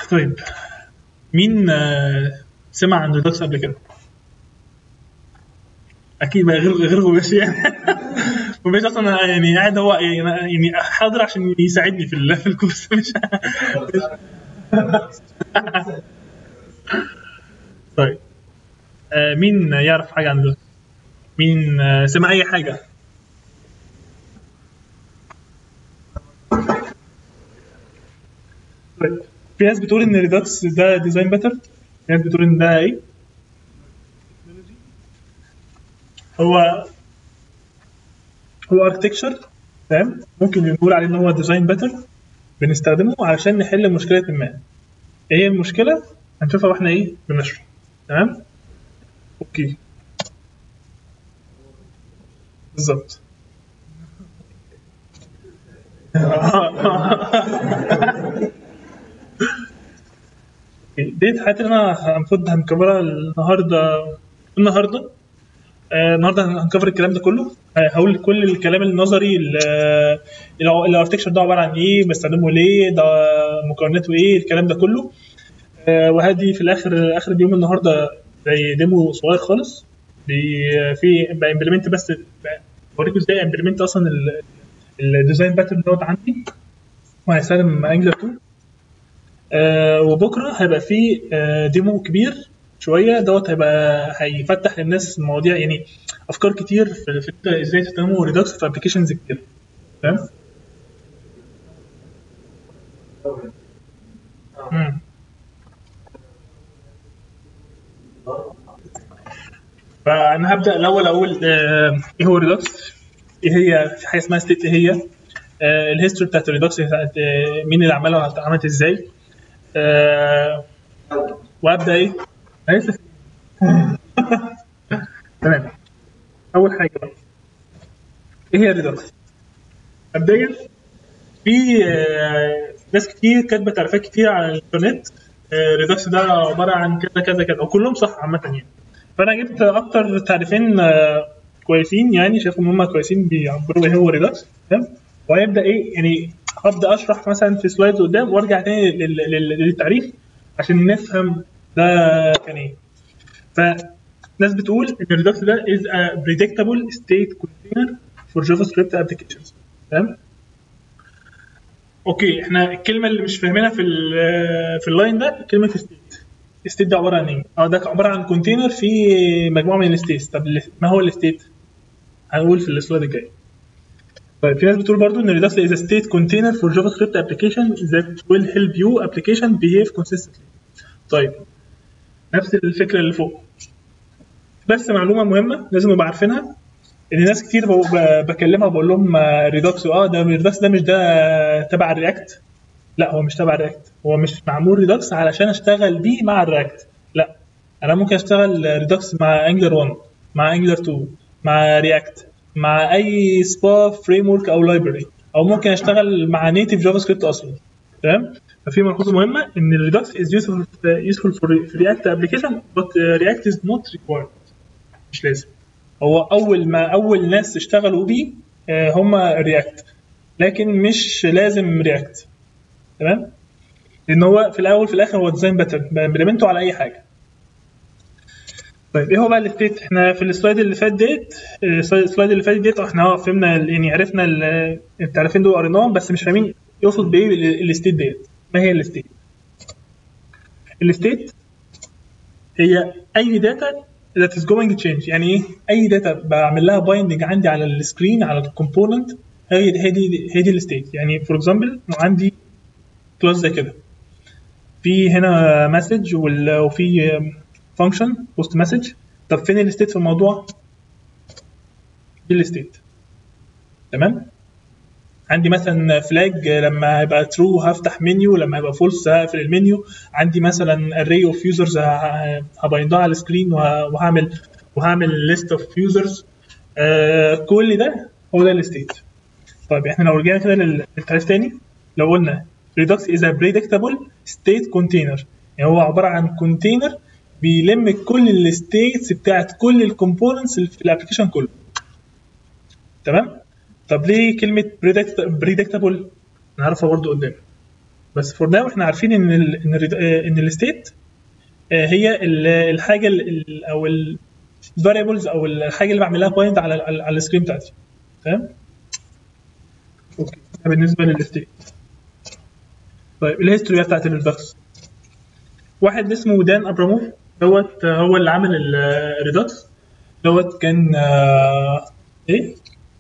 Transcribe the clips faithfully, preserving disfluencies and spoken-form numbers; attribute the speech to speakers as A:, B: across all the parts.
A: طيب مين آه، سمع عن ريدوكس قبل كده؟ اكيد بقى غير غير غباشي يعني. غباشي اصلا يعني قاعد هو يعني حاضر عشان يساعدني في ال- في الكورس مش. طيب آه، مين يعرف حاجه عن ريدوكس؟ مين آه، سمع اي حاجه؟ طيب في ناس بتقول ان ريدوكس ده ديزاين باتر، في ناس بتقول ان ده ايه، هو هو اركتكشر. تمام، ممكن نقول عليه ان هو ديزاين باتر بنستخدمه علشان نحل مشكله ما. ايه هي المشكله؟ هنشوفها واحنا ايه بنشرح. تمام، اوكي، بالظبط. ديت الحاجات اللي انا المفروض هنكفرها النهارده. النهارده آه، النهارده هنكفر الكلام ده كله. آه، هقول كل الكلام النظري، الاركتكشر ده عباره عن ايه، بستخدمه ليه، ده مكوناته ايه، الكلام ده كله. آه، وهدي في الاخر اخر اليوم النهارده زي ديمو صغير خالص، بي- في بامبلمنت بس، بوريكم ازاي امبلمنت اصلا الديزاين باترن دوت عندي، وهستخدم انجلر اتنين. آه، وبكره هيبقى في آه، ديمو كبير شويه دوت، هيبقى هيفتح للناس مواضيع يعني افكار كتير في, في إنت ازاي تستخدموا ريدوكس في ابلكيشنز كتير. فاهم؟ مم. فانا هبدا الاول اقول آه، ايه هو ريدوكس، ايه هي في حاجه اسمها ستيت، ايه هي آه، الهيستوري بتاعت الريدوكس، بتاعت آه، مين اللي عملها وعملت ازاي. آه، وابدا ايه. أنا لسه- تمام. اول حاجه بقى، ايه هي الريدوكس؟ مبدئيا في آه، ناس كتير كاتبه تعريفات كتير على الانترنت. آه، ريدوكس ده عباره عن كذا كذا كذا، وكلهم صح عامه يعني. فانا جبت اكتر تعريفين آه، كويسين، يعني شايف ان هم كويسين بيعبروا ايه هو ريدوكس. تمام، وهيبدا ايه يعني، هبدا اشرح مثلا في سلايدز قدام وارجع تاني لل- لل- للتعريف عشان نفهم ده كان ايه. فناس بتقول ان الريدوكس ده is a predictable state container for JavaScript applications. تمام، اوكي. احنا الكلمه اللي مش فاهمينها في ال في اللاين ده كلمه ستيت. الستيت ده عباره عن ايه؟ اه ده عباره عن كونتينر فيه مجموعه من الستيتس. طب ال- ما هو الستيت؟ هنقول في السلايد الجاي. طيب في ناس بتقول برضو ان Redux is a state container for JavaScript application that will help you application behave consistently. طيب نفس الفكره اللي فوق، بس معلومه مهمه لازم نبقى عارفينها، ان ناس كتير ب- ب- بكلمها بقول لهم ريدوكس، اه ده ريدوكس ده مش ده تبع الرياكت. لا هو مش تبع الرياكت، هو مش معمول ريدوكس علشان اشتغل بيه مع الرياكت. لا، انا ممكن اشتغل ريدوكس مع انجلر واحد، مع انجلر اتنين، مع رياكت، مع اي سبا فريم ورك او لايبرري، او ممكن اشتغل مع نيتيف جافا سكريبت اصلا. تمام. ففي ملحوظه مهمه ان الريدوكس is useful useful for React application but React is not required. مش لازم. هو اول ما اول ناس اشتغلوا بيه آه، هم رياكت، لكن مش لازم رياكت. تمام، لان هو في الاول في الاخر هو ديزاين باترن بامبلمنته على اي حاجه. طيب ايه هو بقى الستيت؟ احنا في السلايد اللي فات ديت آه، السلايد اللي فات ديت احنا اه فهمنا ال- يعني عرفنا ال- التعريفين دول قريناهم، بس مش فاهمين يقصد بايه ال- الستيت ديت. ما هي الستيت؟ الستيت هي اي داتا that is going to change. يعني ايه اي داتا بعمل لها بايندنج عندي على السكرين على الكومبوننت، هي هي دي هي دي الستيت. يعني فور اكزامبل عندي كلاس زي كده، في هنا مسج وفي فانكشن بوست مسج. طب فين الستيت في الموضوع؟ دي الستيت. تمام، عندي مثلا فلاج لما هيبقى ترو هفتح منيو، لما هيبقى فولس هقفل المنيو. عندي مثلا array اوف يوزرز هبايندها على السكرين وهعمل وهعمل ليست اوف يوزرز. كل ده هو ده الستيت. طيب احنا لو رجعنا كده للتعريف تاني، لو قلنا Redux is a predictable state container، يعني هو عبارة عن كونتينر بيلم كل الستيتس بتاعت كل الكومبوننتس اللي في الابلكيشن كله. تمام. طب ليه كلمة predictable؟ نعرفها برضو قدام. بس فور ناو احنا عارفين ان ال ان ال ان الستيت هي الحاجه ال او الفاريبلز او الحاجه اللي بعمل لها بوينت على على السكرين بتاعتي. تمام. اوكي ده بالنسبه للستيت. طيب الهيستوري بتاعت الريدكس، واحد اسمه دان ابراموف دوت هو اللي عامل الريدكس دوت. كان آه ايه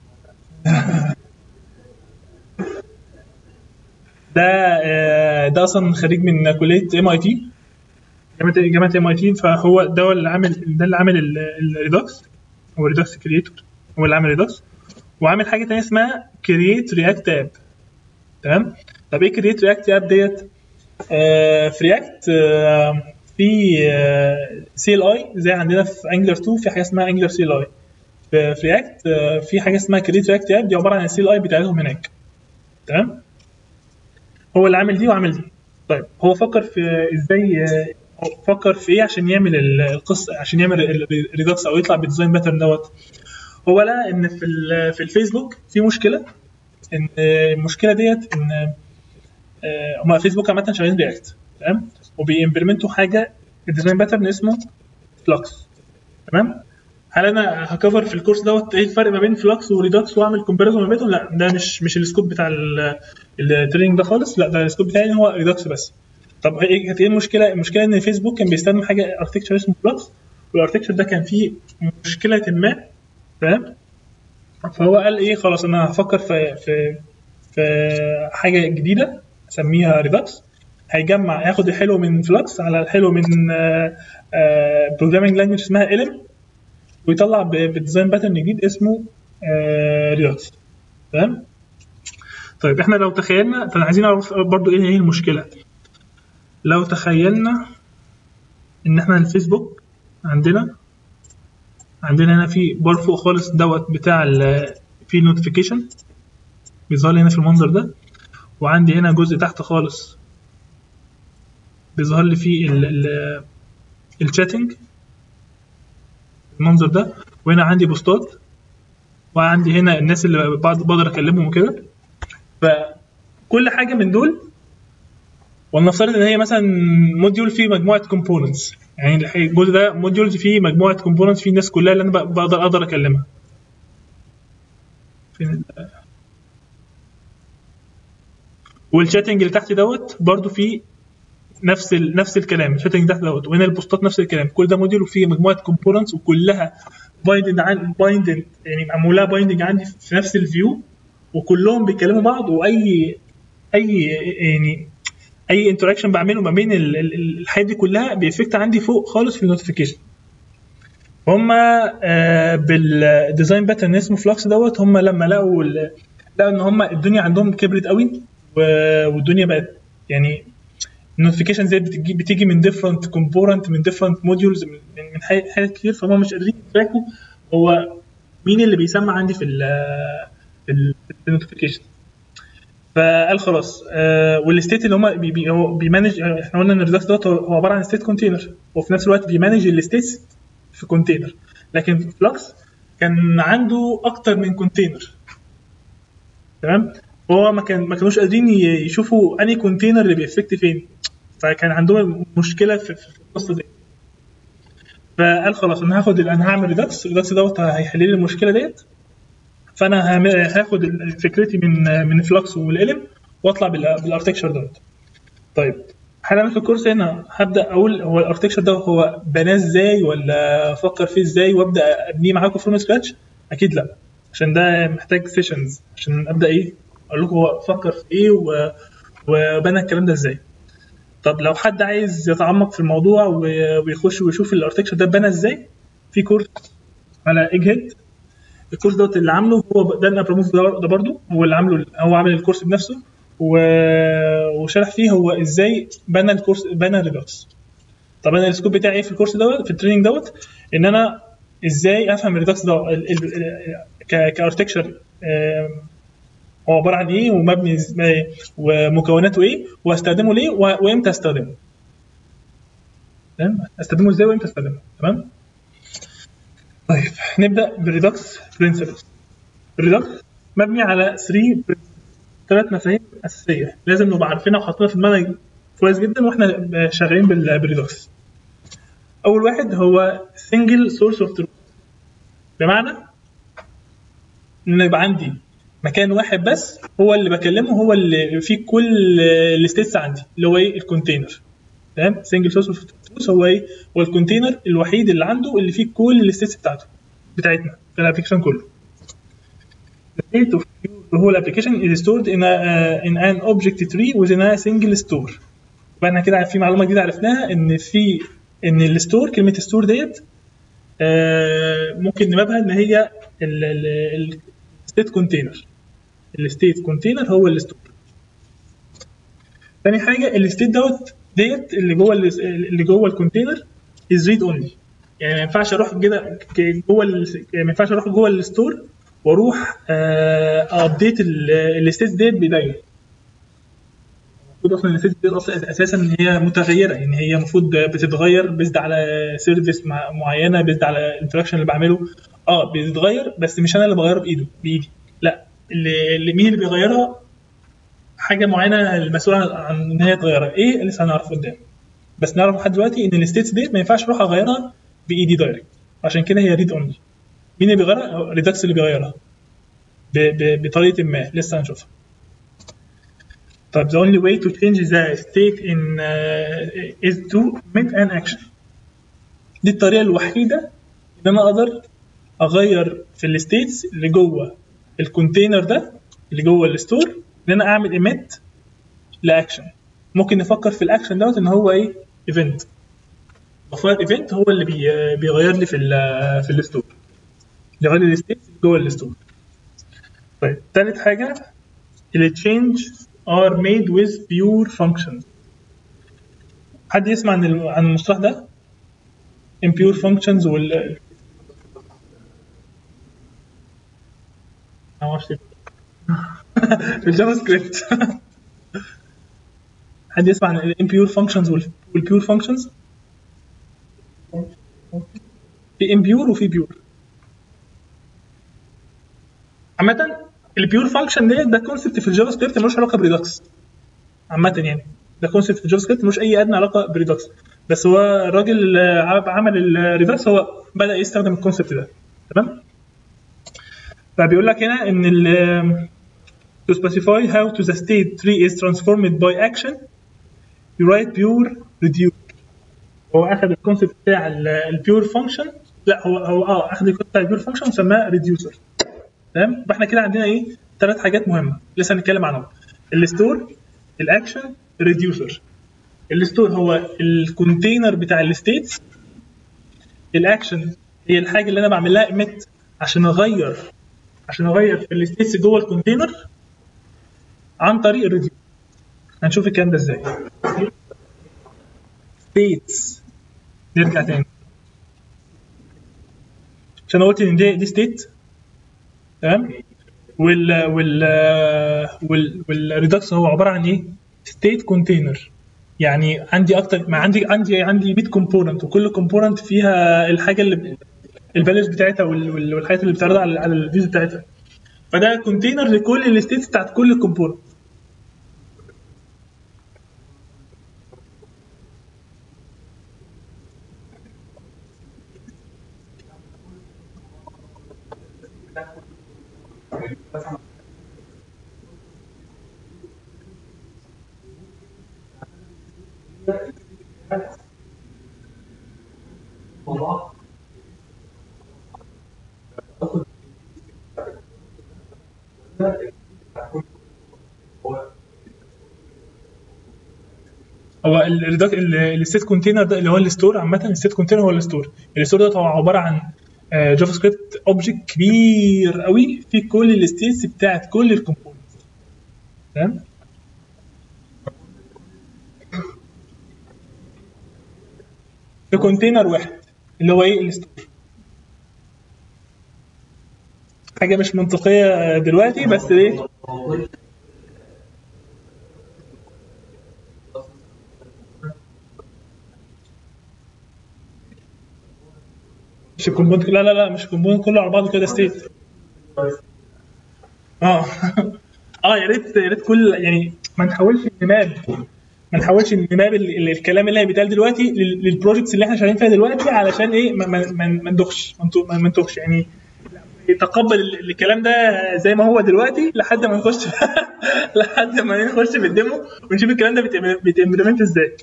A: ده آه ده اصلا خريج من كليه ام اي تي، جامعه جامعه ام اي تي. فهو ده اللي عامل ده اللي عامل الريدكس، هو ريدكس كرييتور، هو اللي عامل ريدكس. وعامل حاجه ثانيه اسمها كرييت رياكت اب. تمام. طب ايه كرييت رياكت اب ديت؟ آه في رياكت آه في سي ال اي زي عندنا في انجلر اتنين، في حاجه اسمها انجلر سي ال اي. في رياكت آه في حاجه اسمها كرييت رياكت اب، دي عباره عن السي ال اي بتاعتهم هناك. تمام. هو اللي عامل دي وعامل دي. طيب هو فكر في ازاي، فكر في ايه عشان يعمل القصه، عشان يعمل الريدكس او يطلع بالديزاين باترن دوت. هو لقى ان في في الفيسبوك في مشكله، ان المشكله ديت ان هم فيسبوك عامه شغالين رياكت. تمام. وبيمبلمنتوا حاجه الديزاين باترن اسمه فلكس. تمام. هل انا هكفر في الكورس دوت ايه الفرق ما بين فلكس وريدكس واعمل كومباريزون ما بينهم؟ لا، ده مش مش السكوب بتاع التريننج ده خالص. لا، ده السكوب بتاعي هو ريدكس بس. طب ايه كانت ايه المشكله؟ المشكله ان فيسبوك كان بيستخدم حاجه اركتكتشر اسمه فلكس، والاركتكتشر ده كان فيه مشكله ما. تمام. فهو قال ايه، خلاص انا هفكر في في في حاجه جديده اسميها ريدكس، هيجمع ياخد الحلو من فلكس على الحلو من بروجرامينج لانجويج اسمها إلم، ويطلع بديزاين باترن جديد اسمه ريدكس. تمام. طيب احنا لو تخيلنا، فانا عايزين نعرف برضو ايه هي المشكله. لو تخيلنا ان احنا الفيسبوك عندنا عندنا هنا في بار فوق خالص دوت بتاع في نوتيفيكيشن بيظهر لي هنا في المنظر ده، وعندي هنا جزء تحت خالص بيظهر لي فيه الشاتنج المنظر ده، وهنا عندي بوستات، وعندي هنا الناس اللي بقدر اكلمهم وكده. فكل حاجه من دول، ولنفترض ان هي مثلا موديول فيه مجموعه كومبوننتس، يعني الجزء ده موديول فيه مجموعه كومبوننتس فيه الناس كلها اللي انا بقدر اقدر اكلمها. فين والشاتنج اللي تحت دوت برضو فيه نفس ال... نفس الكلام، الشاتنج تحت دوت، وهنا البوستات نفس الكلام. كل ده موديول وفيه مجموعه كومبوننتس وكلها بايندنج عن بايندنج يعني معموله بايندنج عندي في نفس الفيو، وكلهم بيكلموا بعض، واي اي يعني اي انتراكشن بعمله ما بين الحاجات دي كلها بيفكت عندي فوق خالص في النوتيفيكيشن. هم آه بالديزاين باترن اسمه فلكس دوت، هم لما لقوا لقوا ان هم الدنيا عندهم كبرت قوي، والدنيا بقت يعني النوتيفيكيشن زي بتجي بتيجي من ديفرنت كومبوننت من ديفرنت موديولز من من حاجات كتير، فهم مش قادرين يتراكوا هو مين اللي بيسمع عندي في ال في النوتيفيكيشن. فقال خلاص آه والستيت اللي هم بي بي بيمانج، احنا قلنا ان الريدكس دوت هو عباره عن ستيت كونتينر، وفي نفس الوقت بيمانج الستيتس في كونتينر. لكن فلكس كان عنده اكتر من كونتينر. تمام. هو ما كان ما كانوش قادرين يشوفوا انهي كونتينر اللي بيفكت فين، فكان عندهم مشكله في القصه دي. فقال خلاص انا هاخد انا هعمل ريدكس، الريدكس دوت هيحل لي المشكله ديت. فانا هاخد فكرتي من من فلكس والإلم واطلع بالاركتكشر دوت. طيب حالا في الكورس هنا هبدا اقول هو الاركتكشر ده هو بناه ازاي ولا افكر فيه ازاي وابدا ابنيه معاكم فروم سكراتش؟ اكيد لا، عشان ده محتاج سيشنز عشان ابدا ايه اقول لكم هو فكر في ايه وبنى الكلام ده ازاي. طب لو حد عايز يتعمق في الموضوع ويخش ويشوف الاركتكشر ده بنى ازاي، في كورس على اجهد. الكورس دوت اللي عامله هو دان ابراموف ده برضه هو اللي عامله، هو عامل الكورس بنفسه وشرح فيه هو ازاي بنى الكورس بنى الريدكس. طب انا السكوب بتاعي ايه في الكورس دوت في التريننج دوت ان انا ازاي افهم الريدكس ده كاركتكتشر هو عباره عن ايه ومبني ومكوناته ايه واستخدمه ليه وامتى استخدمه. تمام. استخدمه ازاي وامتى استخدمه. تمام. طيب نبدا بالريدكس برنسبلز. الريدكس مبني على ثلاثة ثلاث مفاهيم اساسيه لازم نبقى عارفينها وحاطينها في دماغنا كويس جدا واحنا شغالين بالريدوكس. اول واحد هو single source of truth، بمعنى ان يبقى عندي مكان واحد بس هو اللي بكلمه، هو اللي فيه كل الستيتس عندي، اللي هو ايه؟ الكونتينر. تمام. single source of truth هو ايه؟ هو الكونتينر الوحيد اللي عنده اللي فيه كل الستيتس بتاعته بتاعتنا في الابلكيشن كله. The state of the whole application is stored in, a, uh, in an object tree within a single store. فاحنا كده في معلومه جديده عرفناها، ان في ان الستور، كلمه ستور ديت آه ممكن نمابها ان هي الستيت كونتينر. الستيت كونتينر هو الستور. ثاني حاجه الستيت دوت ديت اللي جوه اللي جوه الكونتينر از ريد اونلي، يعني ما ينفعش اروح كده جوه ما ينفعش اروح جوه الستور واروح ابديت الستيت ديت بايديا. المفروض اصلا الستيت ديت اصلا اساسا ان هي متغيره، يعني هي المفروض بتتغير بيزد على سيرفيس معينه، بيزد على الانتراكشن اللي بعمله. اه بتتغير بس مش انا اللي بغيرها بايده بايدي، لا، اللي, اللي مين اللي بيغيرها؟ حاجه معينه المسؤوله عن ان هي تغيرها. ايه لسه هنعرف قدام، بس نعرف لحد دلوقتي ان الستيتس ديت ما ينفعش اروح اغيرها بايدي دايركت، عشان كده هي ريد اونلي. مين اللي بيغيرها؟ ريدكس اللي بيغيرها بطريقه ما لسه هنشوفها. طيب the only way to change the state in uh, is to make an action. دي الطريقه الوحيده ان انا اقدر اغير في الستيتس اللي جوه الكونتينر ده اللي جوه الستور، ان انا اعمل ايميت لاكشن. ممكن نفكر في الاكشن دوت ان هو ايه؟ ايفنت. مفروض ايفنت هو اللي بي بيغير لي في ال في الستور، بيغير لي الستيتس جوه الستور. طيب ثالث حاجه اللي change are made with pure functions. حد يسمع عن عن المصطلح ده؟ impure functions وال معرفش في الجافا سكريبت. حد يسمع عن impure functions والpure functions؟ في impure وفي pure. عامة البيور فانكشن ديت ده كونسبت في الجافا سكريبت ملوش علاقه بريدكس. عامة يعني ده كونسبت في الجافا سكريبت ملوش اي ادنى علاقه بريدكس، بس هو الراجل اللي عمل الريدكس هو بدا يستخدم الكونسبت ده. تمام. فبيقول لك هنا ان ال to specify how to the state tree is transformed by action you write pure reducer. هو اخذ الكونسبت بتاع البيور فانكشن، لا هو هو اه اخذ الكونسبت بتاع البيور فانكشن وسماه ريديوسر. تمام. فاحنا كده عندنا ايه؟ ثلاث حاجات مهمه لسه هنتكلم عنهم: الستور، الاكشن، الريديوسر. الستور هو الكونتينر بتاع الستيتس، الاكشن هي الحاجه اللي انا بعمل لها ايميت عشان اغير عشان اغير في الستيتس جوه الكونتينر عن طريق الريديوسر. هنشوف الكلام ده ازاي. ستيتس، نرجع تاني عشان قلت ان دي دي ستيت. تمام. وال وال وال والريدكس هو عباره عن ايه؟ ستيت كونتينر. يعني عندي اكتر ما عندي عندي عندي مية كومبوننت، وكل كومبوننت فيها الحاجه اللي الفاليوز بتاعتها والحاجات اللي بتعرضها على على الفيوز بتاعتها. فده كونتينر لكل الستيتس بتاعت كل كومبوننت. هو الستيت كونتينر ده اللي هو الستور. عامه الستيت كونتينر هو الستور. الستور ده هو عباره عن جافا سكريبت اوبجكت كبير قوي فيه كل الستيتس بتاعت كل الكومبوننتس. تمام. في كونتينر واحد اللي هو ايه؟ الستور. حاجه مش منطقيه دلوقتي بس ايه؟ مش الكومبوننت، لا لا لا مش الكومبوننت كله على بعضه كده ستيت. اه اه اه يا ريت يا ريت كل يعني ما نحاولش نماب ما نحاولش نماب ال- ال- الكلام اللي بيتقال دلوقتي لل- للبروجكتس اللي احنا شغالين فيها دلوقتي، علشان ايه ما ما ما ما ندخش ما نتو- ما نتوهش يعني. يتقبل ال- الكلام ده زي ما هو دلوقتي لحد ما نخش لحد ما نخش في الديمو ونشوف الكلام ده بيتم- بيتمبلمنت ازاي.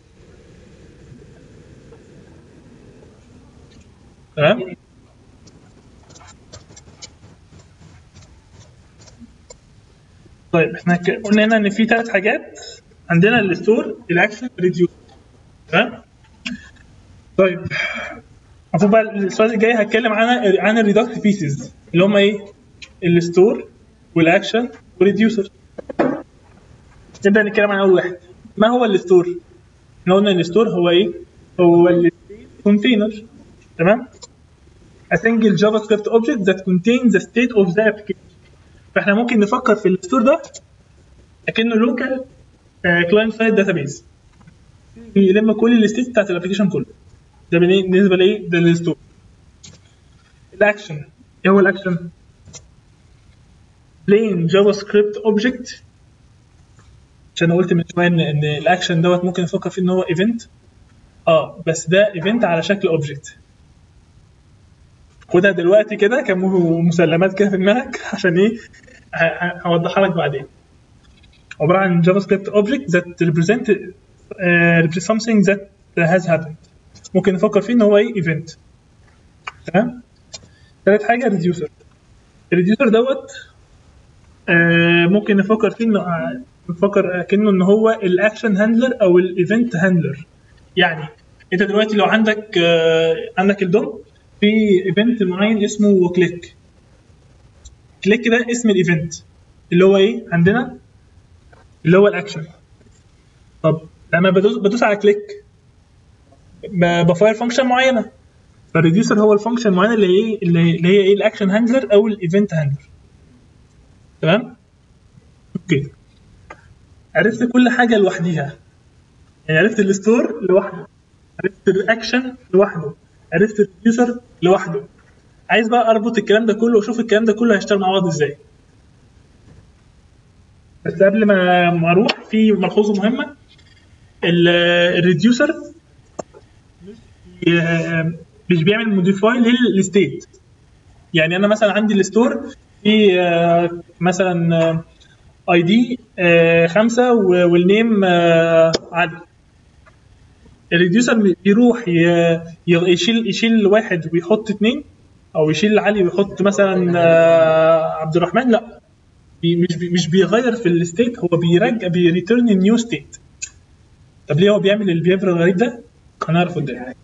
A: تمام. طيب احنا ك- قلنا هنا ان في ثلاث حاجات عندنا: الستور، الاكشن، ريديوس. تمام. طيب المفروض بقى السؤال الجاي هتكلم عن عن الريدكت بيسز اللي هم ايه؟ الستور والاكشن والريديوسر. نبدا نتكلم عن اول واحد. ما هو الستور؟ احنا قلنا الستور هو ايه؟ هو الستيت كونتينر. تمام. a single JavaScript object that contains the state of the application. فاحنا ممكن نفكر في الستور ده اكنه لوكال كلاينت سايد داتابيز بيلم كل الستيت بتاعت الابلكيشن كله. ده بالنسبه لايه؟ ده الستور. الاكشن، ايه هو الاكشن؟ plain JavaScript object. عشان انا قلت من شويه ان ان الاكشن دوت ممكن نفكر فيه ان هو ايفنت. اه بس ده ايفنت على شكل اوبجكت. خدها دلوقتي كده كمسلمات كده في دماغك عشان ايه ه- ه- هوضحها لك بعدين. عباره عن جافا سكريبت اوبجكت that represent uh, represent something that has happened. ممكن نفكر فيه ان هو ايه؟ ايفنت. تمام. ثالث حاجه ريديوسر. الريديوسر دوت آه ممكن نفكر فيه انه آه، نفكر كأنه ان هو الاكشن هاندلر او الايفنت هاندلر. يعني انت دلوقتي لو عندك آه عندك الدوم في ايفنت معين اسمه كليك. كليك ده اسم الايفنت اللي هو ايه عندنا؟ اللي هو الاكشن. طب لما بدوس بدوس على كليك ب- بفاير فانكشن معينه. فالريديوسر هو الفانكشن معينه اللي هي اللي اللي هي ايه؟ الاكشن هاندلر او الايفنت هاندلر. تمام. اوكي. عرفت كل حاجه لوحديها. يعني عرفت الستور لوحده، عرفت الاكشن لوحده، عرفت الريديوسر لوحده. عايز بقى اربط الكلام ده كله واشوف الكلام ده كله هيشتغل مع بعض ازاي. بس قبل ما ما اروح في ملحوظه مهمه. الريديوسر مش بيعمل موديفاي للستيت. يعني انا مثلا عندي الستور في آه، مثلا اي دي خمسة والنيم آه، علي. الريديوسر بيروح ي- ي- يشيل يشيل واحد ويحط اتنين، او يشيل علي ويحط مثلا آه، عبد الرحمن. لا، بي مش بي مش بيغير في الستيت، هو بيرجع بيريتيرن نيو ستيت. طب ليه هو بيعمل البيهيفير الغريب ده؟ هنعرف قدام.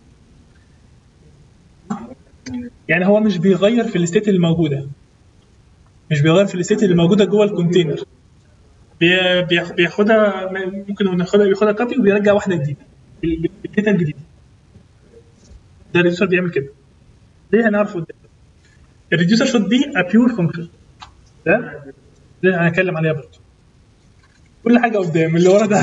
A: يعني هو مش بيغير في الستيت اللي موجوده، مش بيغير في الستيت اللي موجوده جوه الكونتينر. بي- بياخ- بياخدها، ممكن ناخدها بياخدها كوبي وبيرجع واحده جديده بال- بالداتا الجديده. ده الريديوسر بيعمل كده. ليه؟ هنعرف قدام. الريديوسر شوت بي ا بيور فانكشن. ده ده هنتكلم عليها برضه. كل حاجه قدام اللي ورا ده.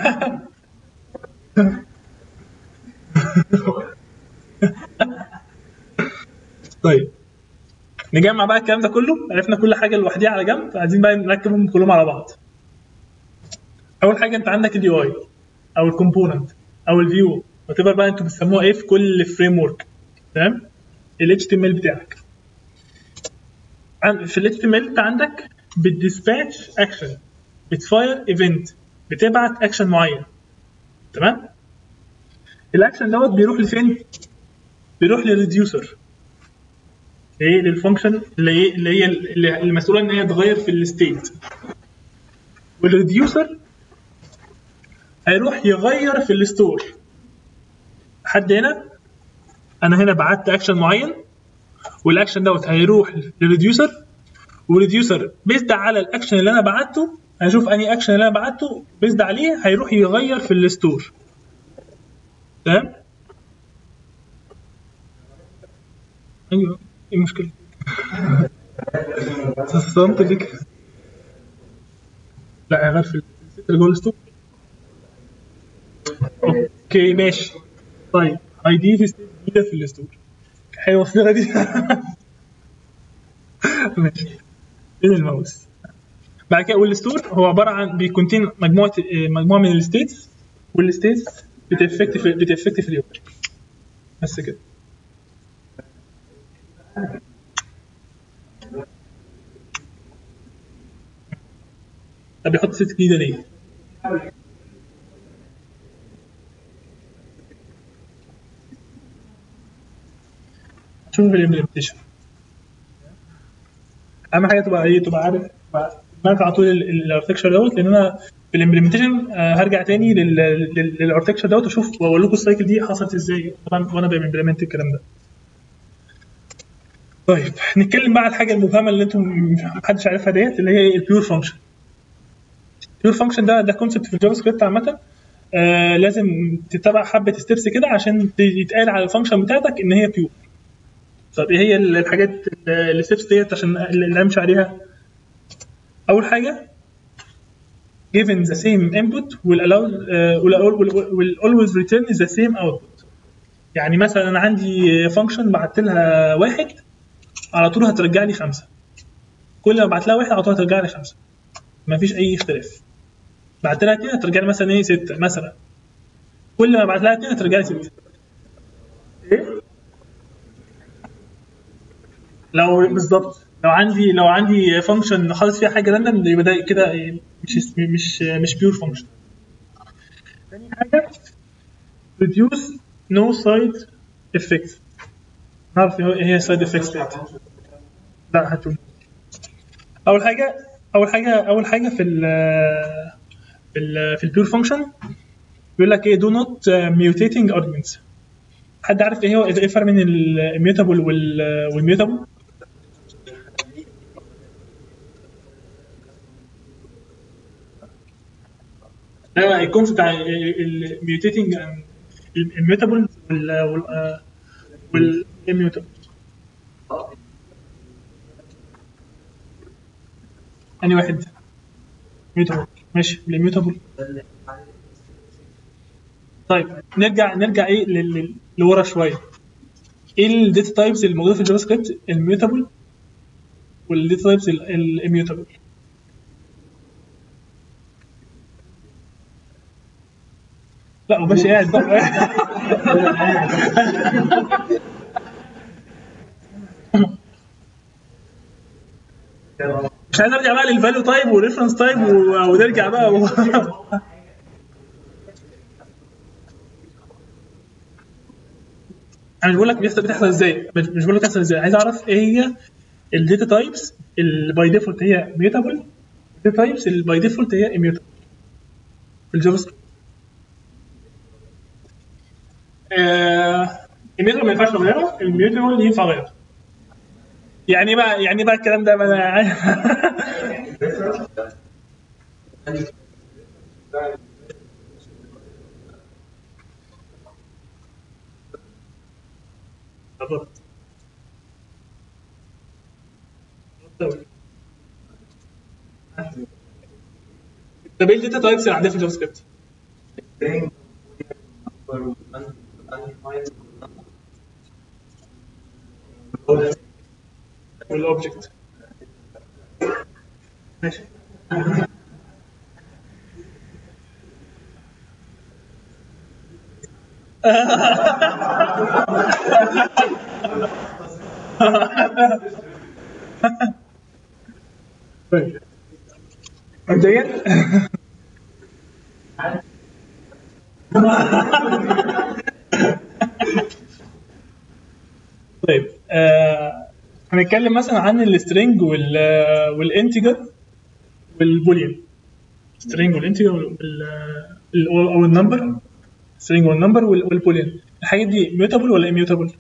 A: طيب نجمع بقى الكلام ده كله. عرفنا كل حاجه لوحديها على جنب، عايزين بقى نركبهم كلهم على بعض. اول حاجه انت عندك اليو اي او الكومبوننت او الفيو، وتبقى بقى انتوا بتسموها ايه في كل فريم ورك. تمام. ال اتش تي ام ال بتاعك. عن- في ال اتش تي ام ال انت عندك بتديسباتش اكشن، بتفاير ايفنت، بتبعت اكشن معين. تمام. الاكشن دوت بيروح لفين؟ بيروح للريديوسر، ايه؟ للفانكشن اللي هي اللي هي اللي المسؤوله ان هي تغير في الستيت. والريديوسر هيروح يغير في الستور. لحد هنا انا هنا بعت اكشن معين، والاكشن دوت هيروح للريديوسر، والريديوسر بيزد على الاكشن اللي انا بعته هيشوف انهي اكشن اللي انا بعته بيزد عليه هيروح يغير في الستور. تمام. ايوه، ايه المشكله؟ صمت ليك. لا، هيغير في الست اللي جوه الستور. اوكي ماشي. طيب هيضيف ستيت جديده في الستور. حلوه الصيغه دي. ماشي. فين الماوس؟ بعد كده والستور هو عباره عن بيكونتين مجموعه مجموعه من الستيتس، والستيتس بتافكت في بتافكت في اليوم. بس كده. طب بيحط ست جديده ليه؟ شوف في الامبلمنتيشن. اهم حاجه تبقى ايه، تبقى عارف تبقى معاك على طول الاركتكشر دوت، لان انا في الامبلمنتيشن هرجع تاني للاركتكشر دوت واشوف واقول لكم السايكل دي حصلت ازاي طبعا وانا بامبلمنت الكلام ده. طيب نتكلم بقى على الحاجه المبهمه اللي انتم محدش عارفها ديت، اللي هي البيور فانكشن. البيور فانكشن ده ده كونسبت في الجافا سكريبت عامه. آه لازم تتبع حبه ستيبس كده عشان يتقال على الفانكشن بتاعتك ان هي بيور. طب ايه هي الحاجات الستبس ديت عشان اللي امشي عليها؟ اول حاجه given the same input will allow uh, will, will, will always return the same output. يعني مثلا انا عندي فانكشن بعت لها واحد على طول هترجع لي خمسه، كل ما بعت لها واحد على طول هترجع لي خمسه، ما فيش اي اختلاف. بعت لها اثنين هترجع لي مثلا ايه سته مثلا، كل ما بعت لها اثنين هترجع لي سته. ايه لو بالظبط لو عندي لو عندي فانكشن حاطط فيها حاجه راندم يبقى ده كده مش مش مش بيور فانكشن. ثاني حاجه reduce no side effects. نعرف ايه هي side effects ديت؟ لا هتقول. اول حاجه اول حاجه اول حاجه في ال في ال في البيور فانكشن بيقول لك ايه do not mutating arguments. حد عارف ايه هو ايه الفرق بين الميوتابل والميوتابل؟ لا الكونسيبت بتاع الميوتيتنج الميوتابل والاميوتابل. اني واحد ميوتابل ماشي الاميوتابل. طيب نرجع نرجع ايه لورا شويه. ايه الداتا تايبس اللي موجوده في الجافا سكريبت؟ الميوتابل والداتا تايبس الاميوتابل. لا وماشي قاعد بقى. مش عايز ارجع بقى للفاليو تايب والريفرنس تايب ونرجع بقى و... انا مش بقول لك بيحصل بتحصل ازاي، مش بقول لك بتحصل ازاي، عايز اعرف ايه هي الداتا تايبس اللي باي ديفولت هي ميوتابل، الداتا تايبس اللي باي ديفولت هي اميوتابل في الجافا سكريبت. الميوتابل ما ينفعش اغيره، الميوتابل ينفع اغيره. يعني بقى يعني بقى الكلام ده انا بالظبط. طب ايه الداتا تايبس اللي عندنا في الجافا سكريبت؟ والاوبجكت ماشي. طيب مبدئيا طيب آه هنتكلم مثلا عن السترينج والانتجر والبوليان. سترينج والانتجر او النمبر، سترينج والنمبر والبوليان، الحاجات دي ميوتابل ولا اميوتابل؟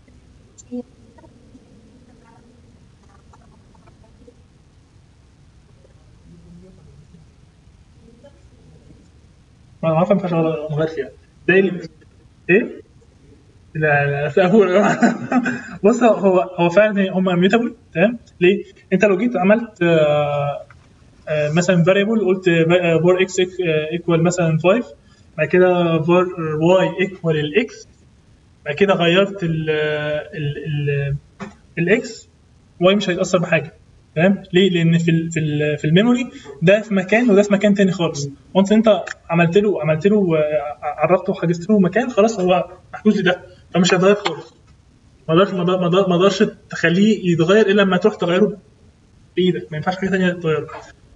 A: ما انا عارف ما ينفعش اغير فيها زي ايه؟ لا لا أقول. بص هو هو فعلا هم ميوتابل تمام. ليه؟ انت لو جيت عملت آه آه مثلا فاريبل قلت فور اكس ايكوال مثلا خمسة، بعد كده فور واي ايكوال الاكس، بعد كده غيرت ال ال ال الاكس، واي مش هيتاثر بحاجه. فاهم ليه؟ لان في ال في ال في الميموري ده في مكان وده في مكان تاني خالص. وانت انت عملت له عملت له آه، عرفته وحجزت له مكان، خلاص هو محجوز لده، فمش هيتغير خالص. ما اقدرش ما اقدر- ما اقدرش تخليه يتغير الا لما تروح تغيره بايدك، ما ينفعش حاجه ثانيه تغيره.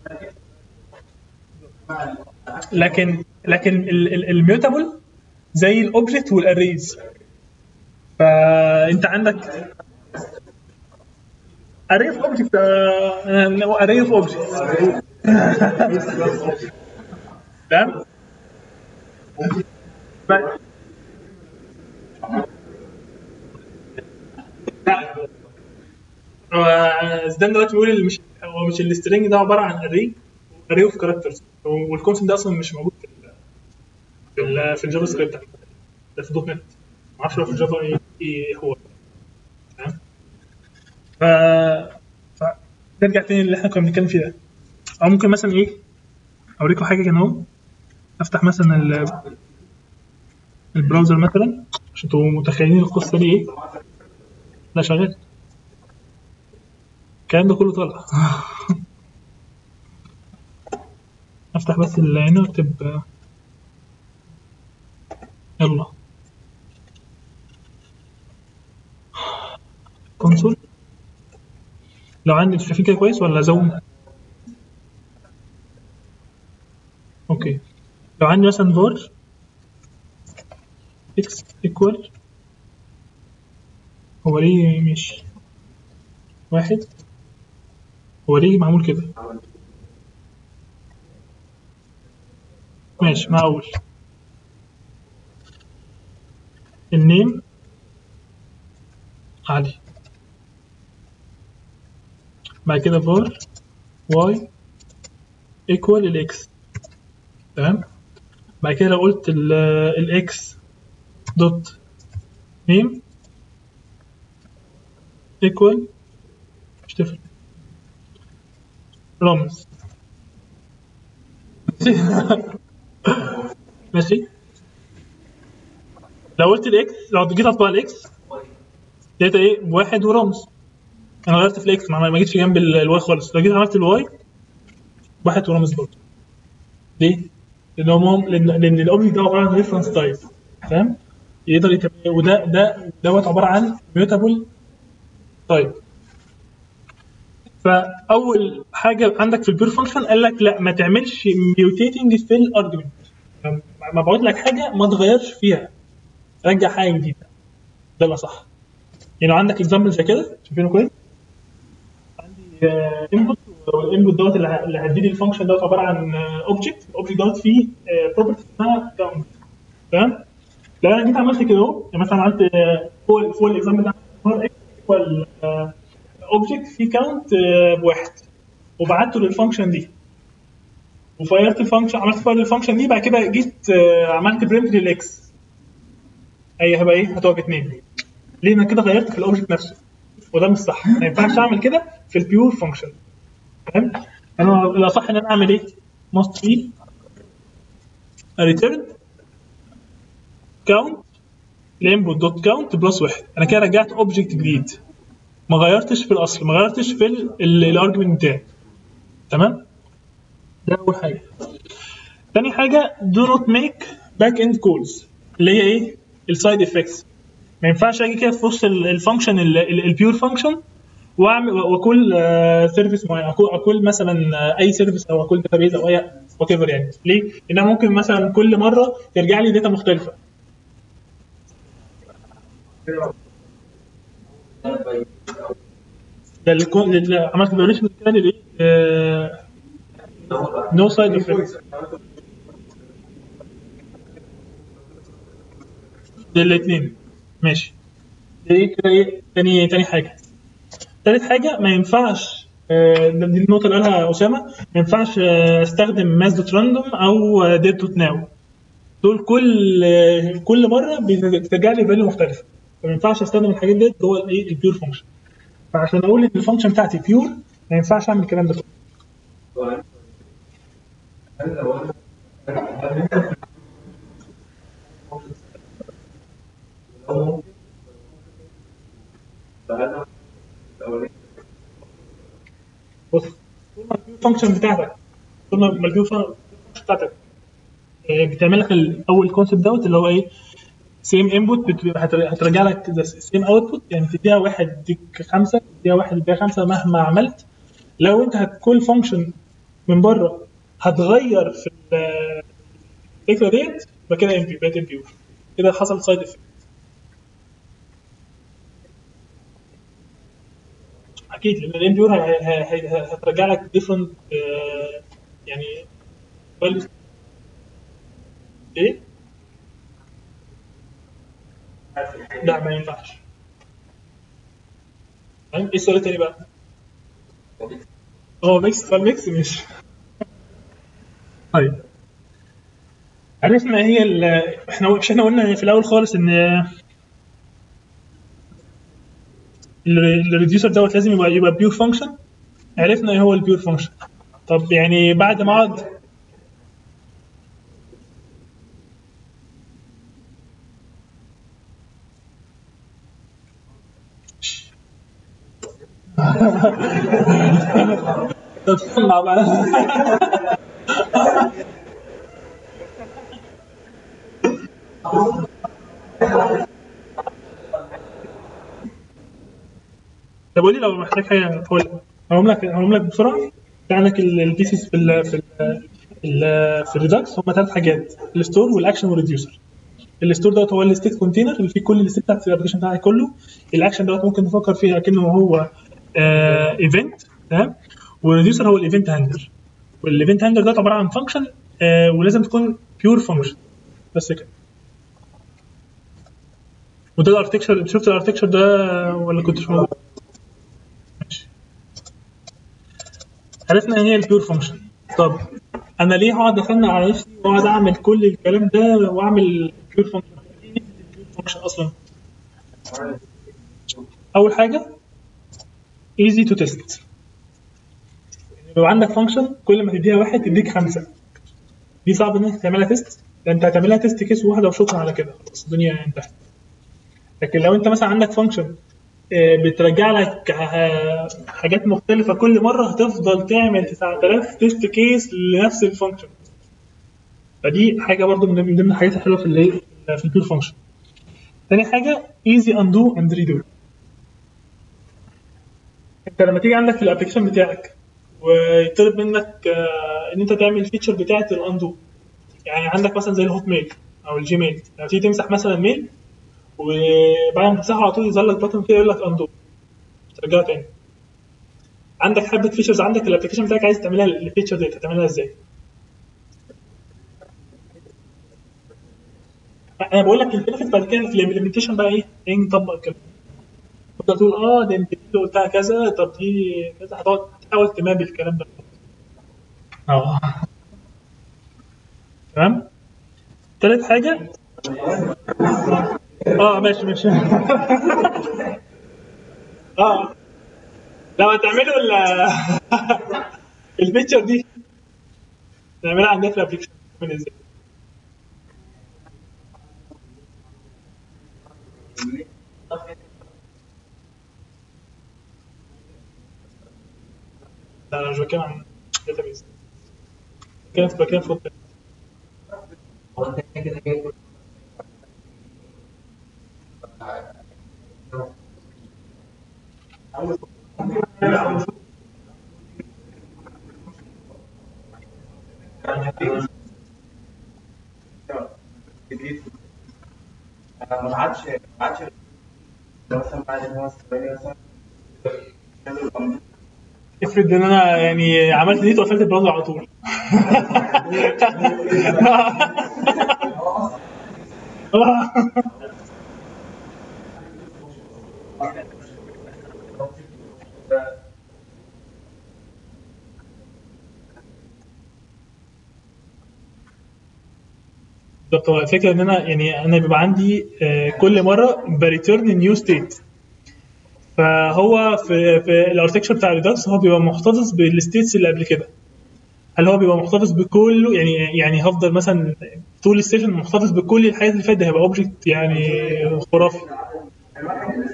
A: لكن لكن الميوتابل زي الاوبجكت والاريز. فانت عندك array of objects uh, no, array of objects تمام. ف- هو زيدان دلوقتي بيقول اللي مش هو مش السترينج ده عباره عن array array اوف كاركترز، والكونسيبت ده اصلا مش موجود في ال في, ال في الجافا سكريبت، ده في دوت نت. ما اعرفش لو في الجافا ايه ايه هو. تمام. ف ف نرجع تاني اللي احنا كنا بنتكلم فيه ده. او ممكن مثلا ايه اوريكم حاجه كده اهو. افتح مثلا ال- البراوزر مثلا عشان تبقوا متخيلين القصه دي ايه. لا شغال، الكلام ده كله طالع. افتح بس اللي هنا واكتب يلا كونسول. لو عندي انتوا شايفين كده كويس ولا زوم؟ اوكي. لو عندي مثلا فور اكس ايكوال، هو ليه مش واحد؟ هو ليه معمول كده؟ ماشي معقول. النيم علي، بعد كده فور واي ايكوال الاكس. تمام. بعد كده لو قلت الاكس دوت نيم ايكوال، مش تفرق، رمز. ماشي. لو قلت الاكس، لو جيت اطبع الاكس لقيتها ايه؟ واحد ورمز. انا غيرت في الاكس، ما ما جيتش جنب ال- الواي خالص. لو جيت عملت الواي واحد ورمز برضه. ليه؟ لان هو مهم، لان لان الاوبجكت ده عباره عن ريفرنس تايب. فاهم؟ يقدر يتم... وده ده دوت عباره عن ميوتابل تايب. فاول حاجه عندك في البير فانكشن قال لك لا ما تعملش ميوتيتنج في الارجيومنت. ما بقول لك حاجه ما تغيرش فيها، رجع حاجه جديده. ده بقى صح. يعني لو عندك اكزامبل زي كده شايفينه كويس. عندي انبوت، والانبوت دوت اللي ه- اللي هدي لي الفانكشن دوت عباره عن اوبجكت. الاوبجكت دوت فيه بروبرتي اسمها كاونت. تمام. لو انا جيت عملت كده اهو، يعني مثلا عملت آه، فوق فوق الاكزامبل ده فور اكس ايكوال اوبجكت فيه كاونت بواحد، وبعته للفانكشن دي، وفيرت الفانكشن، عملت فاير للفانكشن دي، بعد كده جيت آه، عملت برنت للاكس، هي هيبقى ايه؟ هتبقى باثنين. ليه؟ انا كده غيرت في الاوبجكت نفسه، وده مش صح. ما ينفعش اعمل كده في البيور فانكشن. فاهم؟ انا الاصح ان انا اعمل ايه؟ must be return count الانبوت دوت كاونت بلس واحد. انا كده رجعت اوبجكت جديد، ما غيرتش في الاصل، ما غيرتش في الارجيومنت بتاعي. تمام. ده اول حاجه. تاني حاجه do not make back end calls، اللي هي ايه؟ السايد افكتس. ما ينفعش اجي كده في وسط الفانكشن البيور فانكشن واعمل واكل سيرفيس معين، اكل اكل مثلا آه، اي سيرفيس او اكل داتابيز او اي وات ايفر. يعني ليه؟ لانها ممكن مثلا كل مره ترجع لي داتا مختلفه. ده اللي كون- اللي عملت فيريشن كده للايه؟ نو سايد افكت للاثنين. ماشي. ده ايه كده؟ ايه تاني تاني حاجه. تالت حاجه ما ينفعش آه، دي النقطه اللي قالها اسامه، ما ينفعش آه، استخدم ماس دوت راندوم او ديت دوت ناو. دول كل آه، كل مره بترجع لي فاليو مختلفه، فما ينفعش استخدم الحاجات ديت جوه الايه البيور فانكشن. فعشان اقول ان الفانكشن بتاعتي بيور ما ينفعش اعمل الكلام ده كله. فانكشن بتاعتك طول ما البيور فانكشن بتاعتك بتعمل لك الاول كونسيبت دوت اللي هو ايه سيم انبوت هترجع لك سيم اوتبوت، يعني تديها واحد تديك خمسه تديها واحد تديها خمسه مهما عملت. لو انت كل فانكشن من بره هتغير في الفكره ديت يبقى كده امبي بقت امبيور، كده حصل سايد افكت. اكيد لان الامبيور هترجع لك ديفرنت يعني values. ايه؟ لا ما ينفعش. ايه السؤال التاني بقى؟ هو ميكس فالميكس مش طيب. عرفنا هي ال احنا مش احنا قلنا في الاول خالص ان الريديوسر دوت لازم يبقى يبقى بيور فانكشن. عرفنا ايه هو البيور فانكشن. طب يعني بعد ما اقعد مع بعض. طب قول لي لو محتاج حاجه هقول هقوم لك هقوم لك بسرعه. عندك البيسز في ال في ال في الريدكس هم ثلاث حاجات: الستور والاكشن والريديوسر. الستور دوت هو الستيت كونتينر اللي فيه كل الستيت بتاعت الابلكيشن بتاعك كله. الاكشن دوت ممكن نفكر فيه كأنه هو ايفنت تمام. والريديوسر هو الايفنت هاندلر. والايفنت هاندلر دوت عباره عن فانكشن آه ولازم تكون بيور فانكشن بس كده. وده الاركتكشر. شفت الاركتكشر ده ولا كنتش موجود؟ ماشي. عرفنا ان هي البيور فانكشن. طب انا ليه هقعد افنن على نفسي واقعد اعمل كل الكلام ده واعمل بيور فانكشن؟ ايه البيور فانكشن اصلا؟ اول حاجه easy to test. لو عندك فانكشن كل ما تديها واحد تديك خمسه، دي صعب انك تعملها تيست. ده انت هتعملها تيست كيس واحده وشكرا على كده خلاص الدنيا انتهت. لكن لو انت مثلا عندك فانكشن بترجع لك حاجات مختلفه كل مره هتفضل تعمل تسعة آلاف تيست كيس لنفس الفانكشن. فدي حاجه برضو من ضمن الحاجات الحلوه في اللي في البيور فانكشن. ثاني حاجه easy undo and redo. انت لما تيجي عندك في الابلكيشن بتاعك ويطلب منك ان انت تعمل الفيتشر بتاعه الاندو، يعني عندك مثلا زي الهوت ميل او الجيميل، لما تيجي تمسح مثلا ميل وبعد ما تمسحه على طول يظهر لك بطن كده يقول لك اندو ترجعه تاني. عندك حبه فيتشرز عندك في الابلكيشن بتاعك عايز تعملها الفيتشر دي هتعملها ازاي؟ انا بقول لك البنفيت بعد كده في الامبلمنتيشن بقى ايه؟ ايه نطبق الكلام. تقدر تقول اه ده انت دي قلتها كذا، طب دي كذا، هتقعد تحاول تماب الكلام ده. اه تمام. تالت حاجه اه ماشي ماشي اه لو هتعملوا الفيتشر دي نعملها عندنا في الابلكيشن من ازاي؟ لا انا مش بتكلم عن داتابيز، كانت بتكلم في ويب.
B: ما عادش ما عادش مثلا بعد خمس ثواني مثلا
A: افرض ان انا يعني عملت دي وقفلت البراوزر على طول. بالظبط. هو الفكره ان انا يعني انا بيبقى عندي آه، كل مره بريتيرن نيو ستيت. فهو في في الاركتكشر بتاع ريدكس هو بيبقى محتفظ بالستيتس اللي قبل كده. هل هو بيبقى محتفظ بكله؟ يعني يعني هفضل مثلا طول السيشن محتفظ بكل الحاجات اللي فاتت، ده هيبقى اوبجكت يعني خرافي.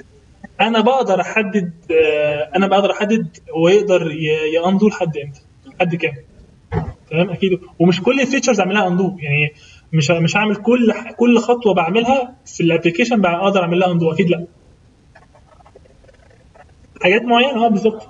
A: انا بقدر احدد آه، انا بقدر احدد هو يقدر ياندو لحد امتى. قد كام. تمام اكيد. ومش كل الفيتشرز اعملها اندو، يعني مش مش هعمل كل كل خطوه بعملها في الابلكيشن بقى اقدر اعمل لها اندو، اكيد لا. حاجات معينه اه بالظبط.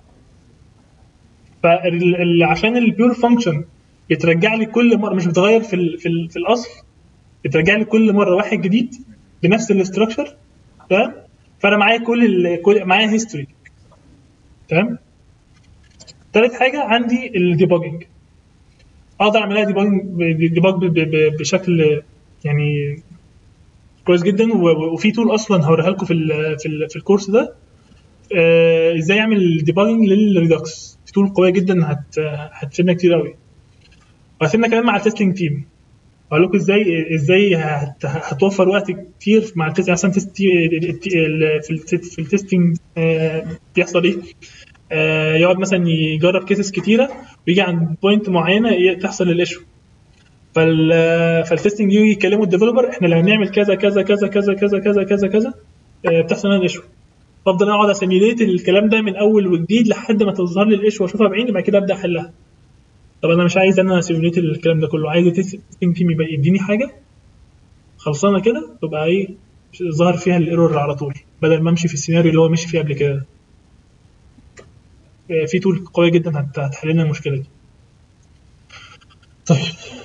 A: فعشان البيور فانكشن بترجع لي كل مره، مش بتغير في ال في, ال في الاصل، بترجع لي كل مره واحد جديد بنفس الاستراكشر. تمام. فانا معايا كل, ال كل معايا هيستوري. تمام. ثالث حاجه عندي الديباجنج، اقدر اعملها ديباج بشكل يعني كويس جدا. وفي تول اصلا هوريها لكم في ال في, ال في الكورس ده آه ازاي اعمل ديباجنج للريدكس. في تول قويه جدا هت هتفيدنا كتير قوي، وهتفيدنا كمان مع التستنج تيم. اقول لكم ازاي ازاي هت هتوفر وقت كتير مع التست. مثلا تست في في التستنج آه بيحصل ايه؟ آه يقعد مثلا يجرب كيسز كتيره ويجي عند بوينت معينه تحصل الايشو، فال فالتستنج يجي يكلموا الديفلوبر احنا لو هنعمل كذا كذا كذا كذا كذا كذا كذا كذا آه بتحصل لنا الايشو. بفضل اقعد اسيميليت الكلام ده من اول وجديد لحد ما تظهر لي الايشو واشوفها بعيني، بعد كده ابدا احلها. طب انا مش عايز انا اسيميليت الكلام ده كله، عايز التستنج تيم يبقى يديني حاجه خلصانه كده تبقى ايه ظهر فيها الايرور على طول، بدل ما امشي في السيناريو اللي هو ماشي فيه قبل كده. آه في تول قويه جدا هتحل لنا المشكله دي. طيب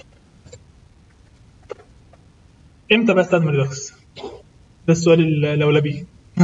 A: امتى بستخدم ريدكس؟ ده السؤال الاولبي.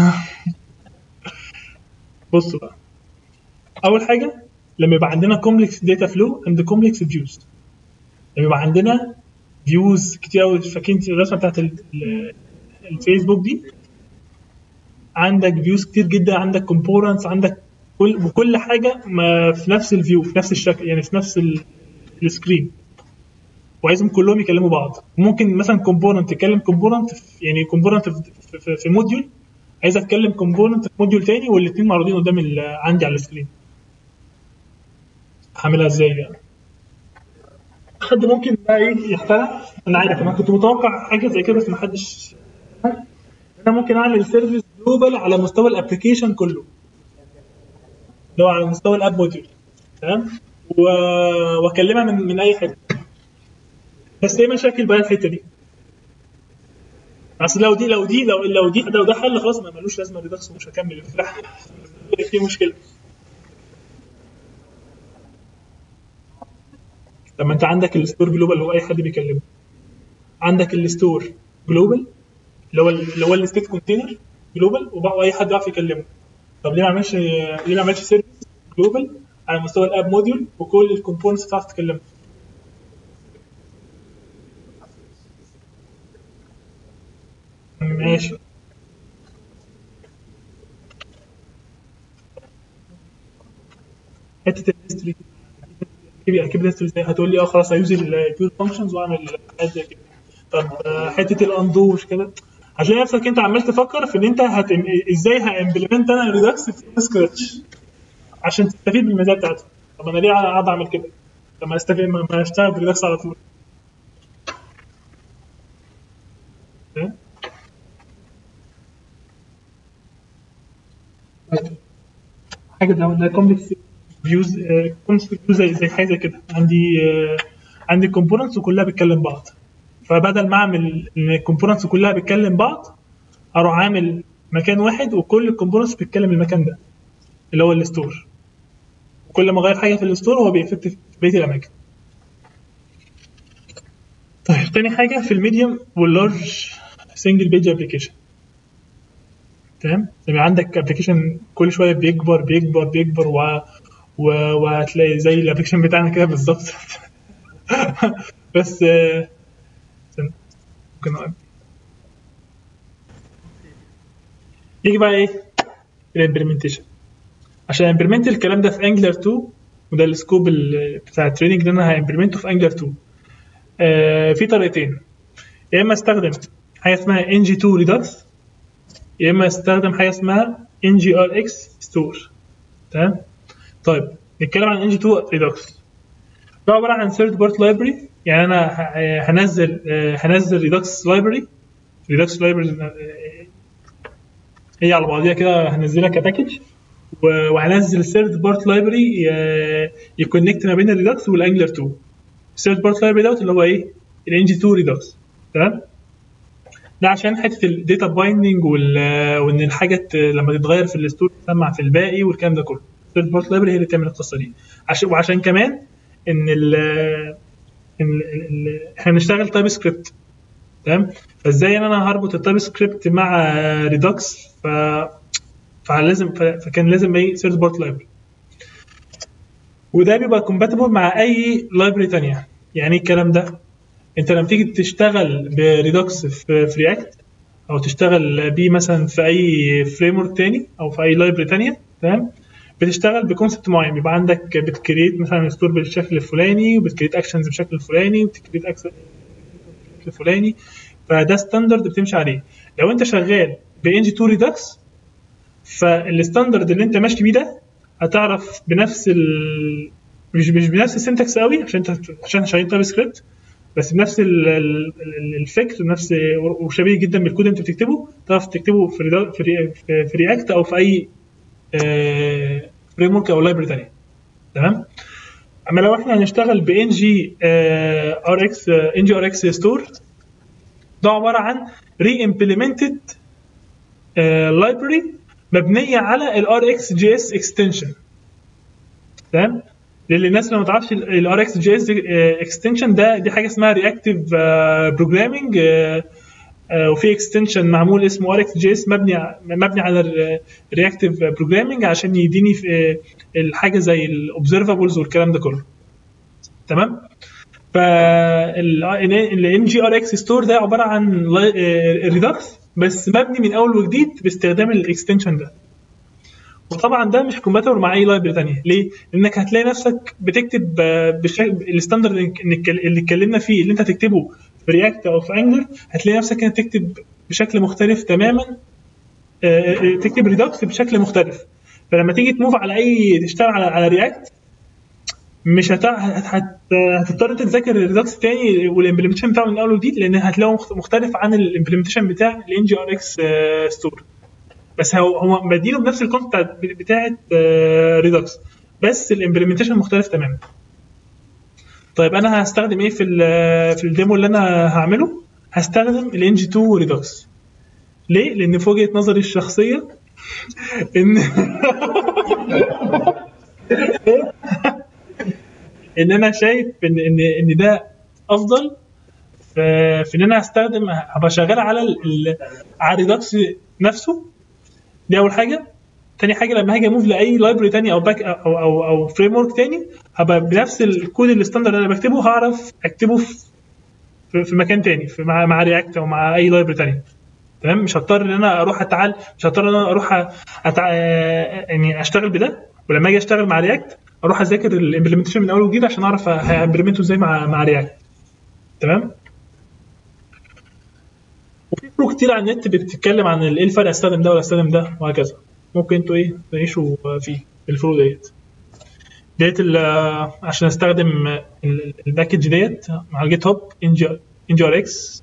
A: بصوا بقى، اول حاجه لما يبقى عندنا كومبلكس داتا فلو اند كومبلكس فيوز. لما يبقى عندنا فيوز كتير قوي، فاكرين الرسمه بتاعت الفيسبوك دي؟ عندك فيوز كتير جدا، عندك كومبوننتس، عندك كل وكل حاجه ما في نفس الفيو في نفس الشكل، يعني في نفس السكرين، وعايزهم كلهم يكلموا بعض. ممكن مثلا كومبوننت تكلم كومبوننت، يعني كومبوننت في, في, في موديول عايز اتكلم كومبوننت في موديول تاني، والاثنين معروضين قدام عندي على السكرين. هعملها ازاي يعني؟ حد ممكن بقى ايه يخترع؟ انا عارف انا كنت متوقع حاجه زي كده بس ما حدش. انا ممكن اعمل سيرفيس جلوبال على مستوى الابلكيشن كله، لو على مستوى الاب موديول. تمام. واكلمها من من اي حته. بس ايه مشاكل بقى الحته دي؟ اصل لو دي لو دي لو لو دي لو ده حل خلاص ما ملوش لازمه ريدكس ومش هكمل في مشكله. لما انت عندك الستور جلوبال هو اي حد بيكلمه، عندك الستور جلوبال اللي هو اللي هو الستيت كونتينر جلوبال واي حد يعرف يكلمه. طب ليه ما اعملش ليه ما اعملش سيرفيس جلوبال على مستوى الاب موديول وكل الكومبوننتس تعرف تكلمه؟ ماشي. حته الهيستوري اكيد اكيد الهيستوري ازاي؟ هتقول لي اه خلاص هيوز البيور فانكشنز واعمل حاجه زي كده. طب حته الاندو مش كده؟ هتلاقي نفسك انت عمال تفكر في ان انت هت... ازاي هامبلمنت انا ريدكس في سكراتش عشان تستفيد بالمزايا بتاعته. طب انا ليه قاعد اعمل كده؟ طب ما استفيد ما اشتغل بريدكس على طول. حاجه زي كومبلكس فيوز كومبلكس فيوز زي زي حاجه زي كده. عندي عندي كومبوننتس وكلها بتكلم بعض، فبدل ما اعمل ان الكومبوننتس كلها بتكلم بعض اروح عامل مكان واحد وكل الكومبوننتس بتتكلم المكان ده اللي هو الستور، وكل ما اغير حاجه في الستور هو بيفكت في بقيه الاماكن. طيب تاني حاجه في الميديوم واللارج سنجل بيج ابلكيشن. تمام. لما عندك ابلكيشن كل شويه بيكبر بيكبر بيكبر و... و... وهتلاقي زي الابلكيشن بتاعنا كده بالظبط. بس ممكن يجي بقى ايه الامبلمنتيشن. عشان امبلمنت الكلام ده في انجلر اتنين، وده السكوب بتاع التريننج ده انا هامبلمنته في انجلر اتنين. آه في طريقتين، يا اما استخدم حاجه اسمها ان جي اتنين ريدكس، يا اما استخدم حاجه اسمها ان جي ار اكس ستور. تمام. طيب نتكلم عن ان جي اتنين ريدكس. ده عباره عن ثيرد بارت لايبرري، يعني انا هنزل هنزل ريدكس لايبرري ريدكس لايبرري هي على بعضيها كده هنزلها كباكج، و- وهنزل ثيرد بارت لايبرري يكونكت ما بين الريدكس والانجلر اتنين. الثيرد بارت لايبرري دوت اللي هو ايه؟ الان جي اتنين ريدكس. تمام. ده عشان حته الداتا بايندنج وان الحاجه ت- لما تتغير في الستور تسمع في الباقي والكلام ده كله. الثيرد بارت لايبرري هي اللي بتعمل القصه دي. عشان وعشان كمان ان ال ان ال- ال- احنا بنشتغل تايب سكريبت. تمام. فازاي ان انا هربط التايب سكريبت مع ريدكس؟ ف فلازم ف- فكان لازم ايه ثيرد بارت لايبرري. وده بيبقى كومباتبل مع اي لايبرري تانية. يعني ايه الكلام ده؟ انت لما تيجي تشتغل بريدكس في في رياكت، او تشتغل بيه مثلا في اي فريم ورك تاني او في اي لايبرري تانية، تمام، بتشتغل بكونسبت معين. بيبقى عندك بتكريت مثلا ستور بالشكل الفلاني، وبتكريت اكشنز بالشكل الفلاني، وبتكريت اكشن بالشكل الفلاني. فده ستاندرد بتمشي عليه. لو انت شغال بان جي اتنين ريدكس، فالستاندرد اللي انت ماشي بيه ده هتعرف بنفس ال مش مش بنفس السنتكس قوي عشان انت عشان شغال تايب سكريبت، بس بنفس ال- ال- ال- الفكر، نفس وشبيه جدا بالكود اللي انت بتكتبه. تعرف تكتبه في ريدا- في ري- في في رياكت او في اي فريم ورك او لايبرري ثانيه. تمام. اما لو احنا هنشتغل بان جي ار اكس ان جي ار اكس ستور، ده عباره عن ري امبلمنتد لايبرري مبنيه على الار اكس جي اس اكستنشن. تمام. للناس اللي ما تعرفش الار اكس جي اس اكستنشن ده، دي حاجه اسمها رياكتيف بروجرامنج، وفي اكستنشن معمول اسمه ار اكس جي اس مبني مبني على الرياكتيف بروجرامنج عشان يديني في الحاجه زي الاوبزرفابلز والكلام ده كله. تمام. فالان جي ار اكس ستور ده عباره عن ريدكس بس مبني من اول وجديد باستخدام الاكستنشن ده. وطبعا ده مش كومباتبل مع اي لايبرري ثانيه. ليه؟ لانك هتلاقي نفسك بتكتب بالشكل الستاندرد اللي اتكلمنا فيه، اللي انت هتكتبه في رياكت او في انجلر، هتلاقي نفسك انت تكتب بشكل مختلف تماما. تكتب ريدكس بشكل مختلف. فلما تيجي تموف على اي تشتغل على على رياكت، مش هت... هت... هتضطر انت تذاكر الريدكس تاني والامبلمنتيشن بتاعه من اول وجديد، لان هتلاقيه مختلف عن الامبلمنتيشن بتاع الان جي ار اكس ستور. بس هو هو بديله بنفس الكونسبت بتاعه ريدكس، بس الامبلمنتيشن مختلف تماما. طيب انا هستخدم ايه في في الديمو اللي انا هعمله؟ هستخدم الان جي اتنين ريدكس. ليه؟ لان في وجهه نظري الشخصيه ان ان انا شايف ان ان ان ده افضل في, في ان انا هستخدم هبقى شغال على ال- على الريدكس نفسه. دي اول حاجه. تاني حاجه، لما هاجي اموف لاي لايبرري تاني او باك او او او فريم ورك تاني، هبقى بنفس الكود الستاندرد اللي انا بكتبه هعرف اكتبه في في مكان تاني، في مع مع رياكت او مع اي لايبرري تاني. تمام. مش هضطر ان انا اروح اتعال مش هضطر ان انا اروح أتع... يعني اشتغل بده، ولما اجي اشتغل مع رياكت اروح اذاكر الامبلمنتيشن من اول وجديد عشان اعرف هامبلمنته ازاي مع مع رياكت. تمام. وفي فروق كتير على النت بتتكلم عن ايه الفرق استخدم ده ولا استخدم ده وهكذا. ممكن انتوا ايه تعيشوا فيه الفروق ديت ديت عشان استخدم الباكج ديت على جيت هاب ان جي ار اكس.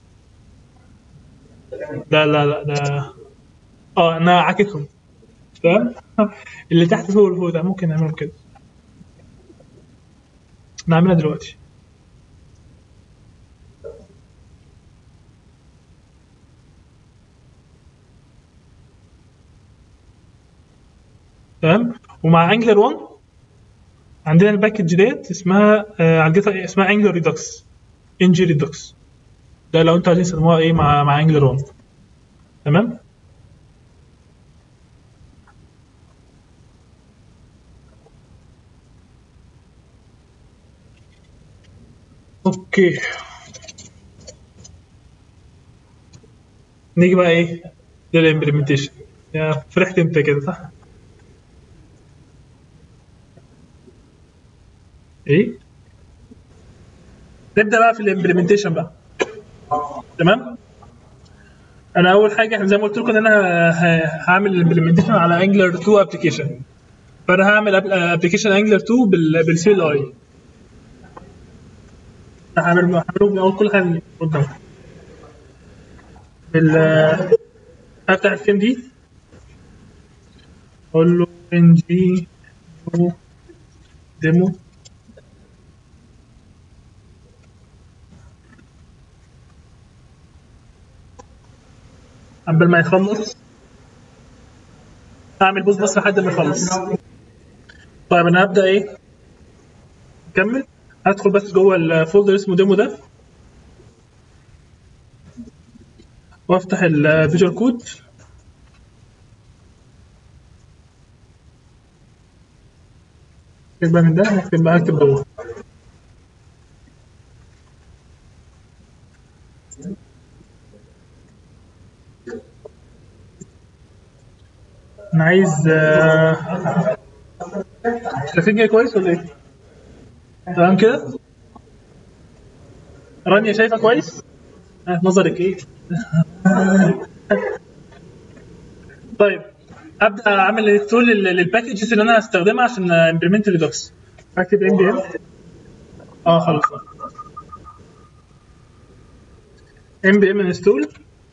A: لا لا لا ده اه انا عاكسهم. تمام. اللي تحت فوق والفوق ده ممكن نعملهم كده. نعملها دلوقتي. تمام. ومع انجلر واحد عندنا الباكج ديت اسمها آه على الجيت اسمها انجلر ريدكس، ان جي ريدكس. ده لو انتوا عايزين تسموها ايه مع مع انجلر واحد. تمام. اوكي. نيجي بقى ايه للامبلمنتيشن. يا فرحت انت كده صح؟ ايه. نبدا بقى في الامبلمنتيشن بقى. تمام. انا اول حاجه زي ما قلت لكم ان انا ه- هعمل الامبلمنتيشن على انجلر اتنين ابلكيشن. فانا هعمل ابلكيشن انجلر اتنين بالسي ال اي. هعمل هعمله من اول كل حاجه قدام بال افتح الفيم دي، اقول له ان جي نيو ديمو. قبل ما يخلص اعمل بوز بس لحد ما يخلص. طيب انا هبدا ايه نكمل. هدخل بس جوه الفولدر اسمه ديمو ده وافتح الفيجوال كود. اكتب بقى من ده، هكتب بقى اكتب جوه. انا عايز آه، شايفين كويس ولا ايه؟ تمام كده؟ رانيا شايفه كويس؟ آه، نظرك ايه؟ طيب ابدا اعمل انستول للباكجز اللي انا هستخدمها عشان امبلمنت ريدوكس. اكتب ام بي ام. اه خلاص ام بي ام انستول.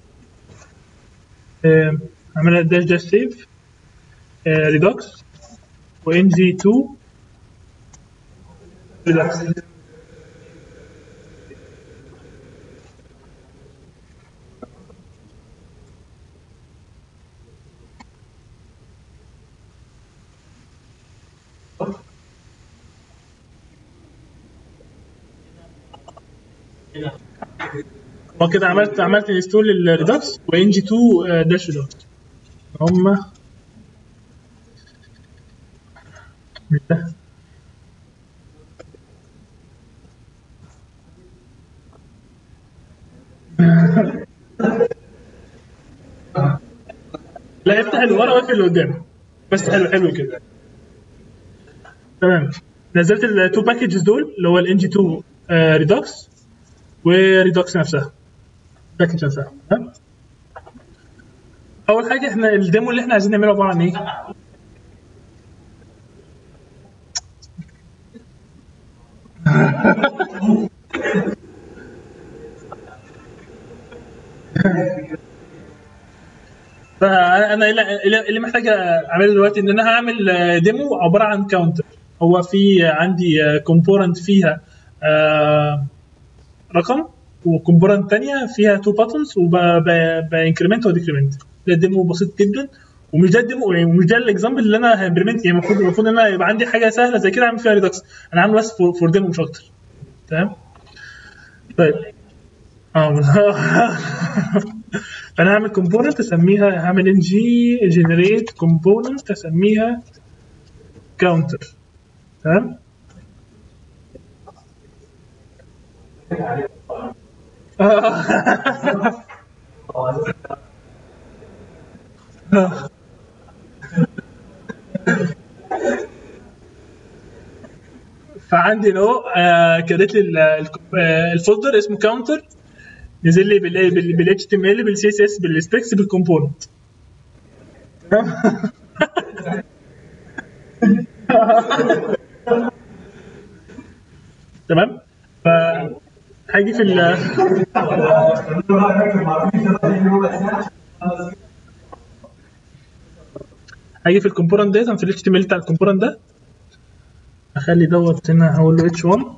A: اعملها داش داش سيف ريدوكس وان جي تو ريدوكس. وكده عملت عملت انستول للريدوكس وان جي تو داش ريدوكس. هم لا افتح اللي ورا واقفل اللي قدام بس. حلو حلو كده تمام. نزلت التو باكجز دول اللي هو الان جي تو ريدوكس وريدوكس نفسها باكج نفسها. تمام. اول حاجه احنا الديمو اللي احنا عايزين نعمله عباره عن ايه؟ فانا اللي محتاج اعمله دلوقتي ان انا هعمل ديمو عباره عن كاونتر. هو في عندي كومبوننت فيها رقم وكومبوننت ثانيه فيها تو باتونز وبانكريمنت وديكريمنت. ده ديمو بسيط جدا ومش ده الديمو يعني ومش ده الاكزامبل اللي انا هامبلمنت. يعني المفروض المفروض ان انا يبقى عندي حاجه سهله زي كده اعمل فيها ريدكس. انا عامل بس فور ديمو مش اكتر. تمام. طيب اه فانا هعمل كومبوننت اسميها هعمل ان جي جنريت كومبوننت اسميها كاونتر. تمام. فعندي نو آه كريت لي الفولدر اسمه كاونتر. نزل لي بال اتش تي ام ال بالسي اس اس بالسبيكس بالكومبوننت. تمام. ف هاجي في ال هاجي في الكومبوننت ديت في الاتش تي ام ال بتاع الكومبوننت ده. اخلي دوت هنا هقول له اتش واحد.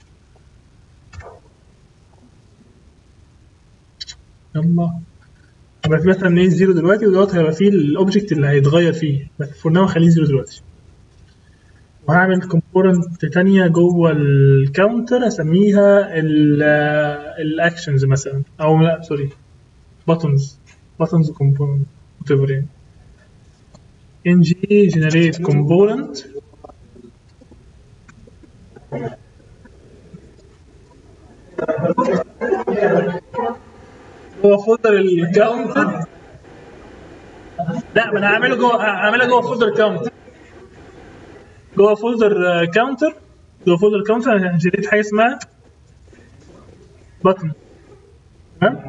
A: يلا هيبقى في مثلا ايه زيرو دلوقتي ودوت هيبقى فيه الاوبجكت اللي هيتغير فيه بس فور ناو خليه زيرو دلوقتي. وهعمل كومبوننت ثانيه جوه الكاونتر اسميها الاكشنز مثلا او لا سوري باتونز باتونز كومبوننت whatever يعني ان جي جنريت كومبوننت هو فولدر الكاونتر. لا ما انا هعمله جوه هعملها جوه فولدر كاونتر جوه فولدر كاونتر جوه فولدر كاونتر انا جريت حاجه اسمها باتن. تمام.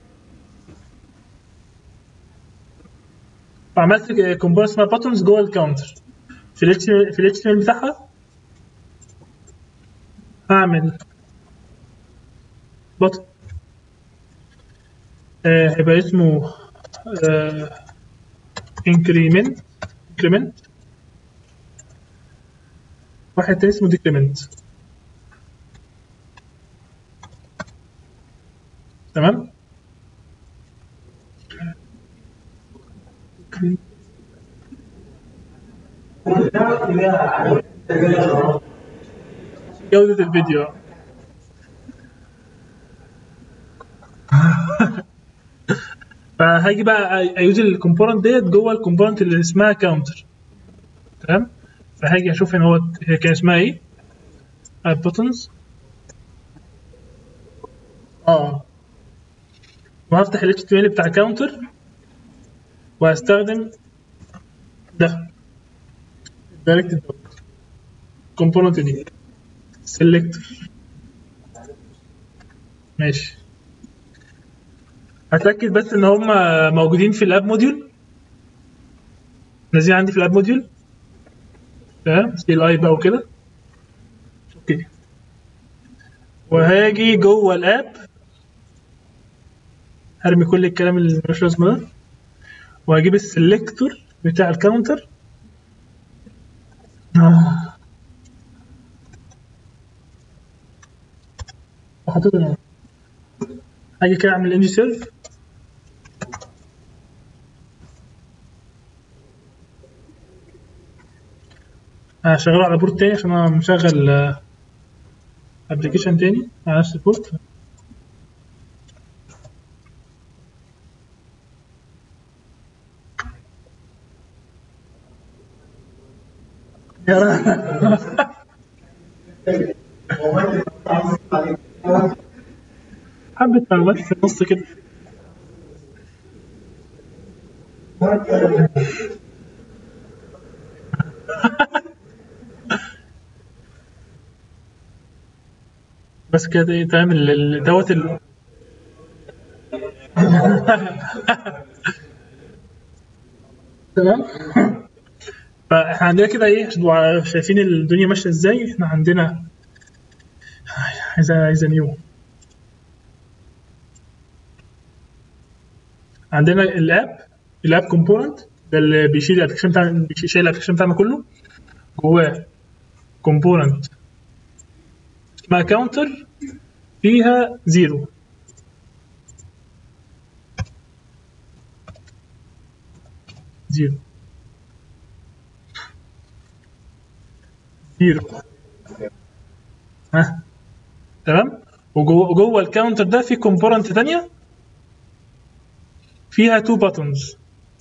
A: فعملت كومبوننت اسمها باتنز جوه الكاونتر في الاتش في الاتش تي ام ال بتاعها. هعمل باتن آه هيبقى اسمه آه increment increment واحد تاني اسمه ديكريمنت. تمام. جودة الفيديو. فهاجي بقى ايوز الكومبوننت ديت جوه الكومبوننت اللي اسمها كاونتر. تمام. فهاجي اشوف ان هو هي كان اسمها ايه، اد بوتنز. اه وهفتح ال إتش تي إم إل بتاع كاونتر وهستخدم ده دايركت كومبوننت دي سيلكتور. ماشي. هتأكد بس ان هم موجودين في الاب موديول، نازلين عندي في الاب موديول. تمام. سي ال اي بقى وكده. اوكي. وهاجي جوه الاب هرمي كل الكلام اللي ملوش لازمه ده، وهجيب السلكتور بتاع الكاونتر. آه. وحطيته هنا. هاجي كده اعمل انجي سيرف. هشغله على بورت تاني عشان انا مشغل ابلكيشن تاني على نفس البورت. يا رب. حبة معلومات في النص كده. بس كده ايه تمام ال- دوت ال... تمام. فاحنا عندنا كده ايه عشان تبقوا شايفين الدنيا ماشيه ازاي. احنا عندنا عايزه عايزه نيو. عندنا الاب الاب كومبوننت ده اللي بيشيل الابلكيشن بتاعنا، بيشيل الابلكيشن بتاعنا كله. جواه كومبوننت اسمها كاونتر فيها زيرو. زيرو زيرو. ها تمام. وجوه جوه الكاونتر ده في كومبوننت ثانيه فيها تو باتونز،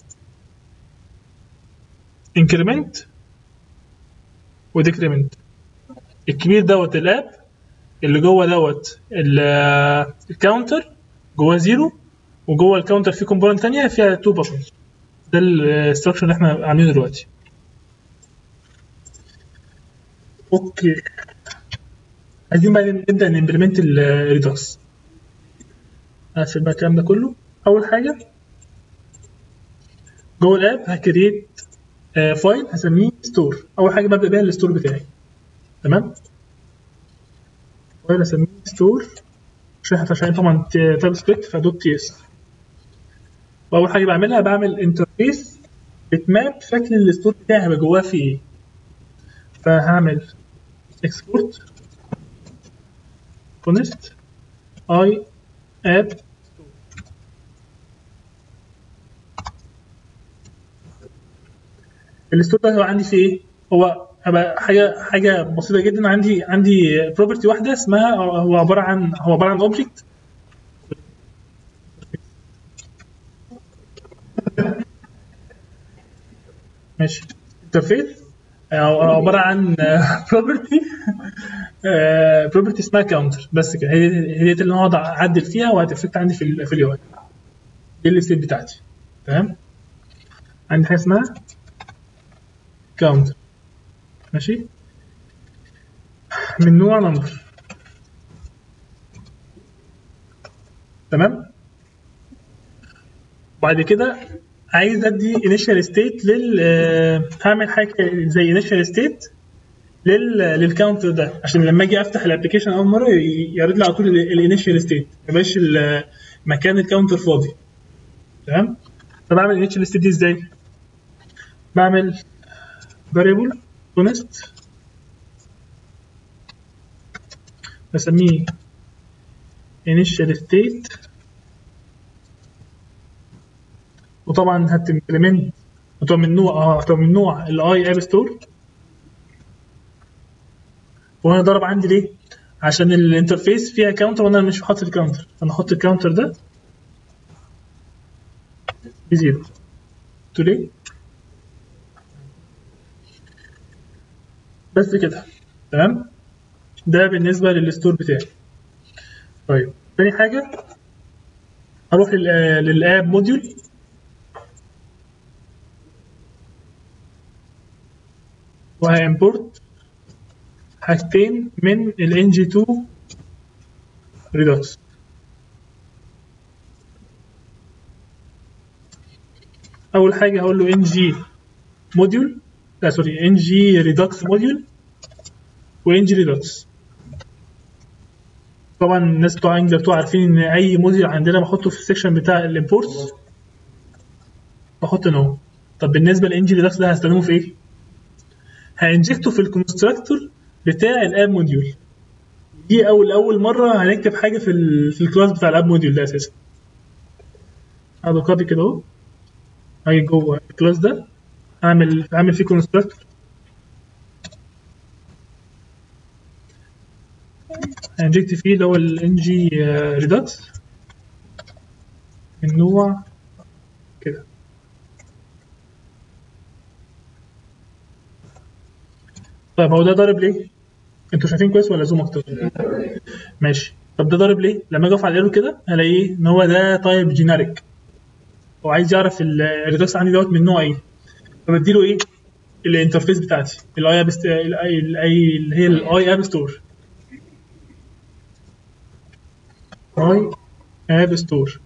A: انكريمنت وديكريمنت. الكبير دوت الاب، اللي جوه دوت الكاونتر جوه زيرو، وجوه الكاونتر في كومبوننت ثانيه فيها تو باتونز. ده الاستراكشر اللي احنا عاملينه دلوقتي. اوكي. عايزين بقى نبدا نمبلمنت الريدوكس. هقفل بقى الكلام ده كله. اول حاجه جوه الاب هكريت فايل هسميه ستور. اول حاجه ببدا بيها الستور بتاعي. تمام. فايل هسميه ستور عشان عشان طبعا تايب سكريبت فدوت تي اس. واول حاجه بعملها بعمل انترفيس بتماب شكل الستور بتاعي هيبقى جواه فيه ايه. فهعمل اكسبورت كونست اي اب الستور ده هو عندي فيه ايه. هو هبقى حاجه حاجه بسيطه جدا. عندي عندي بروبرتي واحده اسمها هو عباره عن هو عباره عن اوبجكت. ماشي. انترفيس عباره عن بروبرتي بروبرتي اسمها كاونتر. بس كده هي هي دي اللي انا هقعد اعدل فيها وهتفكت عندي في ال في اليو اي. دي الستيت بتاعتي. تمام. عندي حاجه اسمها كاونتر. ماشي. من نوع نمبر. تمام. بعد كده عايز ادي انيشال ستيت لل هعمل حاجه زي انيشال ستيت لل للكاونتر ده عشان لما اجي افتح الابلكيشن اول مره يعرض لي على طول الانيشال ستيت ما يبقاش مكان الكاونتر فاضي. تمام. فبعمل الانيشال ستيت دي ازاي؟ بعمل variable const بسميه initial state، وطبعا هتمبلمنت هتبقى من نوع اه هتبقى من نوع الاي اب ستور. وانا ضرب عندي ليه؟ عشان الانترفيس فيها كاونتر وانا مش حاطط الكاونتر، فانا احط الكاونتر ده بزيرو. قلت ليه؟ بس كده تمام. ده بالنسبه للستور بتاعي. طيب تاني حاجه هروح للاب موديول، وهامبورت حاجتين من ال إن جي تو Redux. اول حاجه هقول له إن جي موديول، لا سوري إن جي Redux موديول وإن جي Redux. طبعا الناس بتوع انجلر بتوع عارفين ان اي موديول عندنا بحطه في السكشن بتاع الامبورتس بحط نو. طب بالنسبه لإن جي Redux ده هستخدمه في ايه؟ هانجكته في الكونستراكتور بتاع الاب موديول. دي اول اول مره هنكتب حاجه في ال في الكلاس بتاع الاب موديول ده اساسا. هذا كوبي كده اهو، هاجي جوه الكلاس ده هعمل هعمل فيه كونستراكتور، هنجكت فيه اللي هو ال إن جي Redux من نوع كده. طيب هو ده ضارب ليه؟ انتوا شايفين كويس ولا زوم اكتر؟ ماشي. طب ده ضارب ليه؟ لما اجي اقف على الايرور كده هلاقيه ان هو ده تايب جينيريك، هو عايز يعرف الريدكس عندي دوت من نوع ايه، فبديله ايه؟ الانترفيس بتاعتي الاي اب الاي اللي هي الاي اب ستور. اي اب ستور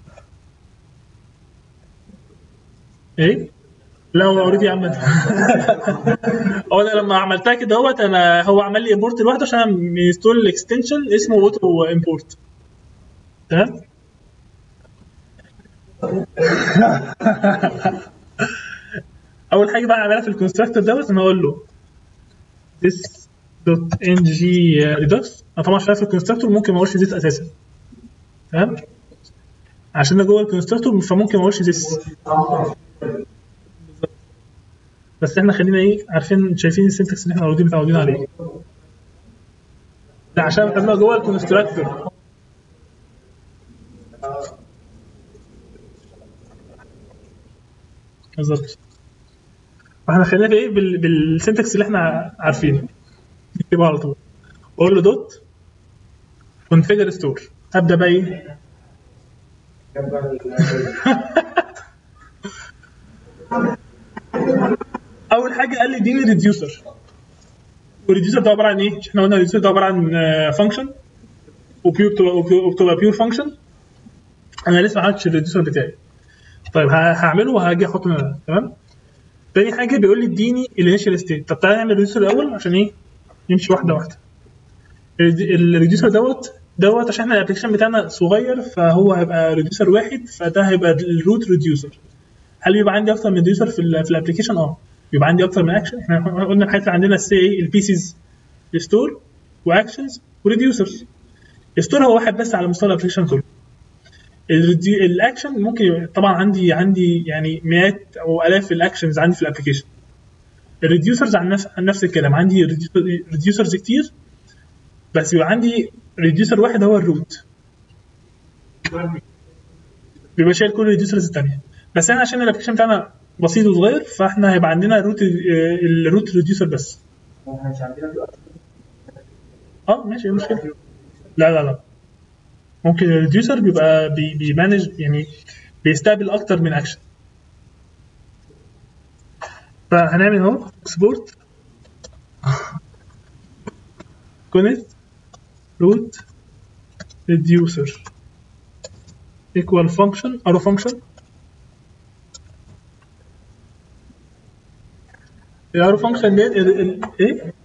A: ايه؟ لا هو اوريدي عمل هو انا لما عملتها كده اهوت انا هو عمل لي امبورت لوحده عشان انا مستول الاكستنشن اسمه اوتو امبورت. تمام. اول حاجه بقى اعملها في الكونستراكتور دوت ان اقول له this dot ng redux. انا طبعا شايف الكونستراكتور ممكن ما اقولش this اساسا، تمام، عشان ده جوه الكونستراكتور فممكن ما اقولش this، بس احنا خلينا ايه عارفين شايفين السنتكس اللي احنا اوريدي متعودين عليه. لا عشان بنعملها جوه الكونستراكتور. بالظبط. فاحنا خلينا في ايه بال... بالسنتكس اللي احنا عارفينه نكتبه على طول. اقول له دوت كونفيجر ستور. هبدا بقى ايه اول حاجه قال لي اديني ريديوسر. والريديوسر ده عباره عن ايه؟ احنا قلنا الريديوسر ده عباره عن فانكشن وبتبقى بيور فانكشن. انا لسه ما عملتش الريديوسر بتاعي. طيب هعمله وهاجي احطه هنا. تمام. تاني حاجه بيقول لي اديني الانيشال ستيت. طب تعالى نعمل الريديوسر الاول عشان ايه نمشي واحده واحده. الريديوسر دوت دوت عشان احنا الابلكيشن بتاعنا صغير فهو هيبقى ريديوسر واحد، فده هيبقى الروت ريديوسر. هل بيبقى عندي اكتر من ريديوسر في ال في الابلكيشن؟ اه بيبقى عندي اكتر من اكشن. احنا قلنا الحاجات اللي عندنا السي ايه البيسز ستور واكشنز وريديوسرز. الستور هو واحد بس على مستوى الابلكيشن كله. الاكشن ممكن طبعا عندي عندي يعني مئات او الاف الاكشنز عندي في الابلكيشن. الريديوسرز عن نفس عن نفس الكلام، عندي ريديوسرز كتير بس يبقى عندي ريديوسر واحد هو الروت، بيبقى شايل كل الريديوسرز الثانيه. بس احنا عشان الابلكيشن بتاعنا بسيط وصغير فاحنا هيبقى عندنا الروت الروت ريديوسر بس. اه ماشي ايه المشكله؟ لا لا لا ممكن الريديوسر بيبقى بي بيمانج يعني بيستقبل اكتر من اكشن. فهنعمل اهو اكسبورت كونكت روت ريديوسر equal function arrow function. الارو فانكشن ديت ايه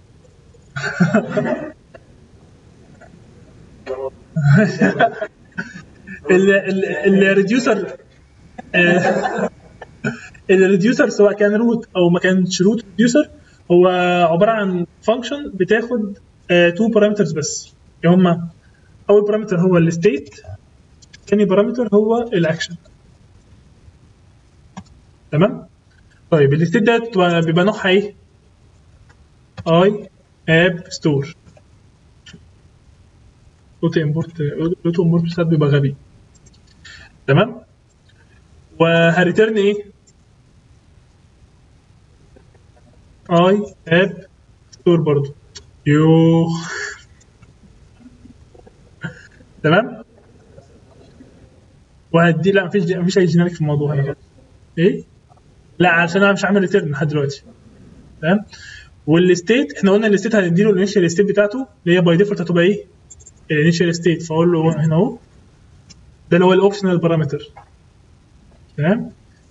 A: الريديوسر الريديوسر سواء كان روت او ما كانش روت ريديوسر هو عباره عن فانكشن بتاخد تو بارامترز بس. هما اول بارامتر هو الستيت، ثاني بارامتر هو الاكشن. تمام. طيب الستيت ده بيبقى نوعها ايه؟ اي اب ستور. اوتو امبورت اوتو امبورت ساعات بيبقى غبي. تمام. وهريتيرن ايه؟ اي اب ستور برضه. يو تمام. وهدي لا مفيش مفيش اي جينيريك في الموضوع هنا. ايه؟ لا عشان انا مش عامل ريتيرن لحد دلوقتي. تمام. والستيت احنا قلنا الستيت هنديله الانيشال ستيت بتاعته اللي هي باي ديفولت هتبقى ايه؟ الانيشال ستيت. فاقول له هنا اهو ده اللي هو الاوبشنال بارامتر. تمام.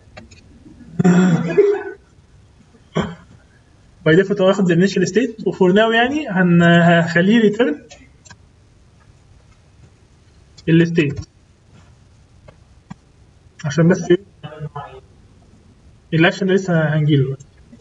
A: باي ديفولت هو هياخد الانيشال ستيت وفور ناو يعني هن هخليه ريتيرن الستيت عشان بس ايه الاكشن لسه هنجيله.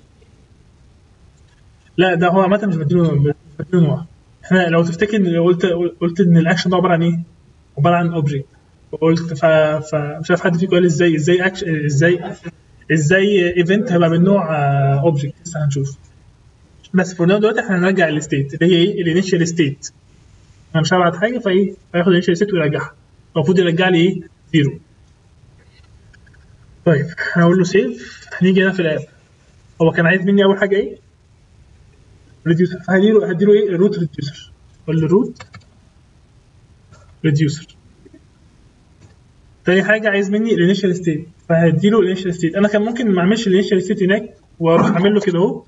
A: لا ده هو عامة مش بديله مش بديله نوع. احنا لو تفتكر ان قلت قلت ان الاكشن ده عباره عن ايه؟ عباره عن اوبجكت. وقلت ف... فمش عارف حد فيكم قال ازاي ازاي اكشن ازاي ازاي ايفنت هيبقى من نوع اوبجكت. لسه هنشوف. بس فور ناو دلوقتي احنا هنرجع الستيت اللي هي ايه؟ الانيشال ستيت. انا مش هبعت حاجه فايه فياخد الانيشال ستيت ويرجعها. المفروض يرجع لي ايه؟ زيرو. طيب هقول له سيف. هنيجي هنا في الاب. هو كان عايز مني اول حاجه ايه؟ ريديوسر. فهديله هديله ايه؟ الروت ريديوسر. اقول له روت ريديوسر. تاني حاجه عايز مني الانيشال ستيت فهديله الانيشال ستيت. انا كان ممكن ما اعملش الانيشال ستيت هناك واروح اعمل له كده اهو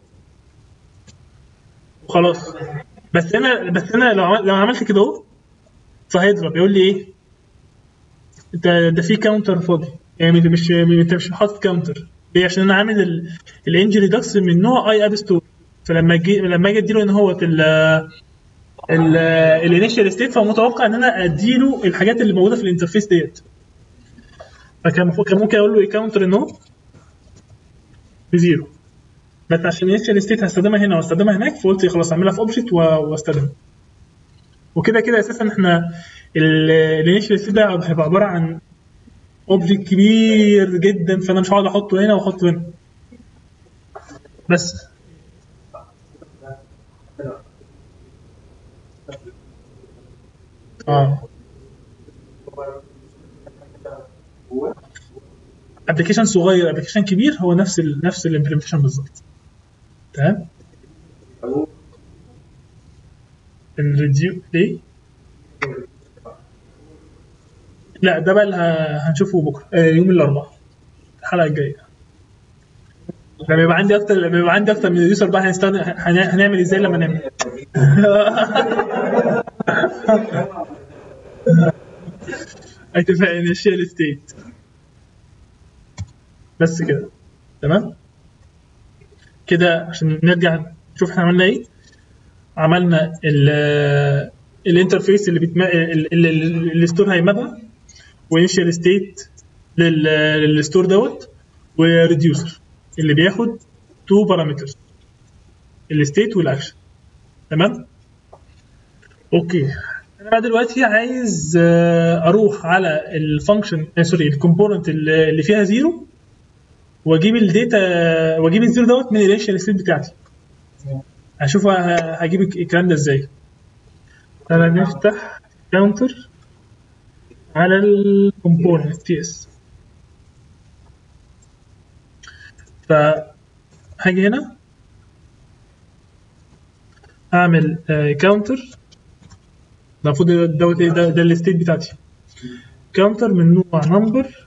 A: وخلاص. بس انا بس انا لو عمل- لو عملت كده اهو فهيضرب يقول لي ايه؟ انت ده في كاونتر فاضي. يعني انت مش انت مش حاطط كاونتر ليه؟ عشان انا عامل الانجري داكس من نوع اي اب ستور. فلما اجي لما اجي اديله ان هو الانيشال ستيت فمتوقع ان انا اديله الحاجات اللي موجوده في الانترفيس ديت. فكان المفروض كان ممكن اقول له ايه؟ كاونتر ان هو بزيرو. بس عشان الانيشال ستيت هستخدمها هنا واستخدمها هناك فقلت خلاص اعملها في اوبجكت واستخدمها. وكده كده اساسا احنا الانيشال ستيت ده هيبقى عباره عن اوبجكت كبير جدا فانا مش هقعد احطه هنا واحطه هنا بس. اه ابلكيشن صغير ابلكيشن كبير هو نفس ال نفس الامبلمنتيشن بالظبط. تمام. الريديو ليه؟ لا ده بقى اللي ه- هنشوفه بكره آه، يوم الاربعاء الحلقه الجايه. لما يبقى عندي اكتر لما يبقى عندي اكتر من يوزر بقى هنستخدم هن- هنعمل ازاي لما نعمل. اتفاق انيشال ستيت. بس كده. تمام. كده عشان نرجع نشوف احنا عملنا ايه. عملنا ال الانترفيس اللي بتما... اللي الستور هيمابها وانيشال ستيت للستور دوت وريديوسر اللي بياخد تو بارامترز الستيت والاكشن. تمام. اوكي. انا بقى دلوقتي عايز آه، اروح على الفانكشن سوري الكومبوننت اللي فيها زيرو واجيب الداتا واجيب الزيرو دوت من الانيشال ستيت بتاعتي. هشوف ه- هجيب الكلام ده ازاي. انا نفتح كاونتر على الكومبوننت تي اس. فهاجي هنا اعمل كاونتر. المفروض دوت ايه ده, ده الستيت بتاعتي. كاونتر من نوع نمبر.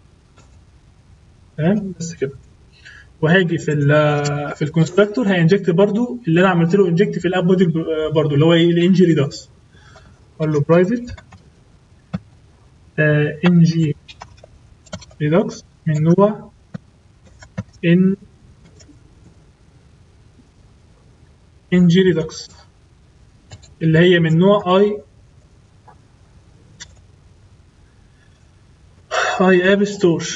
A: تمام بس كده. وهاجي في ال في الكونستراكتور هينجكت برضو اللي انا عملت له انجكت في الاب بودي برضو اللي هو ايه الانجي ريدكس. اقول له برايفت ان جي ريدكس من نوع ان ان جي ريدكس اللي هي من نوع اي اي اب ستور.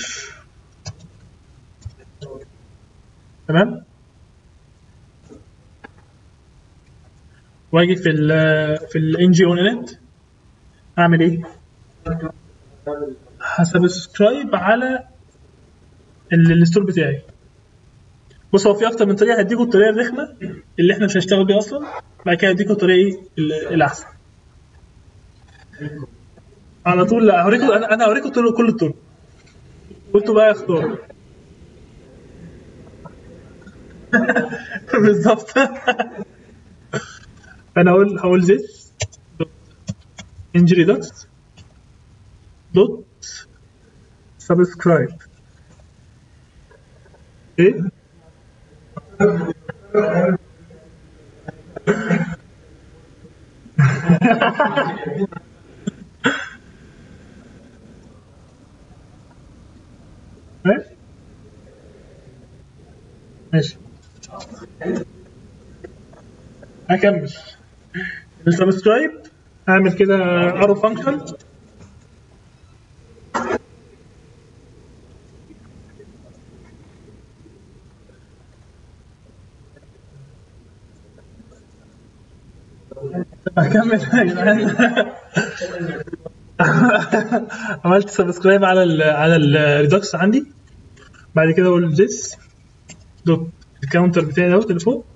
A: تمام. واجي في ال في الان جي اون انت اعمل ايه؟ هسبسكرايب على ال- الستور بتاعي. بص هو في اكتر من طريقه، هديكوا الطريقه الرخمه اللي احنا مش هنشتغل بيها اصلا، بعد كده هديكوا الطريقه ايه ال- الاحسن على طول. لا هوريكم، انا انا هوريكم طرق- كل الطرق، وانتوا بقى اختاروا. بالظبط. فانا هقول هقول this injury ducts دوت سبسكرايب ايه. ماشي ماشي هكمل السبسكرايب. هعمل كده ارو فانكشن هكمل يا جدعان. عملت سبسكرايب على ال على الريدوكس عندي. بعد كده اقول this دوت الكاونتر بتاعي دوت اللي فوق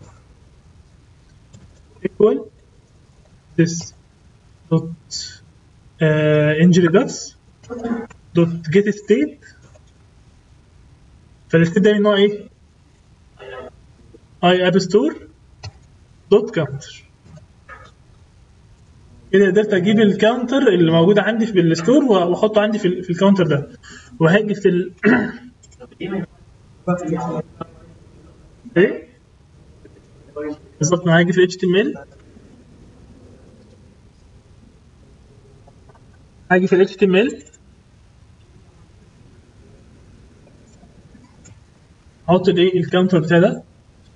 A: equal this دوت injury ducts دوت get state. فالستيت ده من نوع ايه؟ اي اب ستور دوت كاونتر. كده قدرت اجيب الكاونتر اللي موجود عندي في الستور واحطه عندي في, ال- في الكاونتر ده. وهاجي في ال ايه بالظبط، انا هاجي في اتش تي ام ال، هاجي في اتش تي ام ال احط الايه الكاونتر بتاعي ده.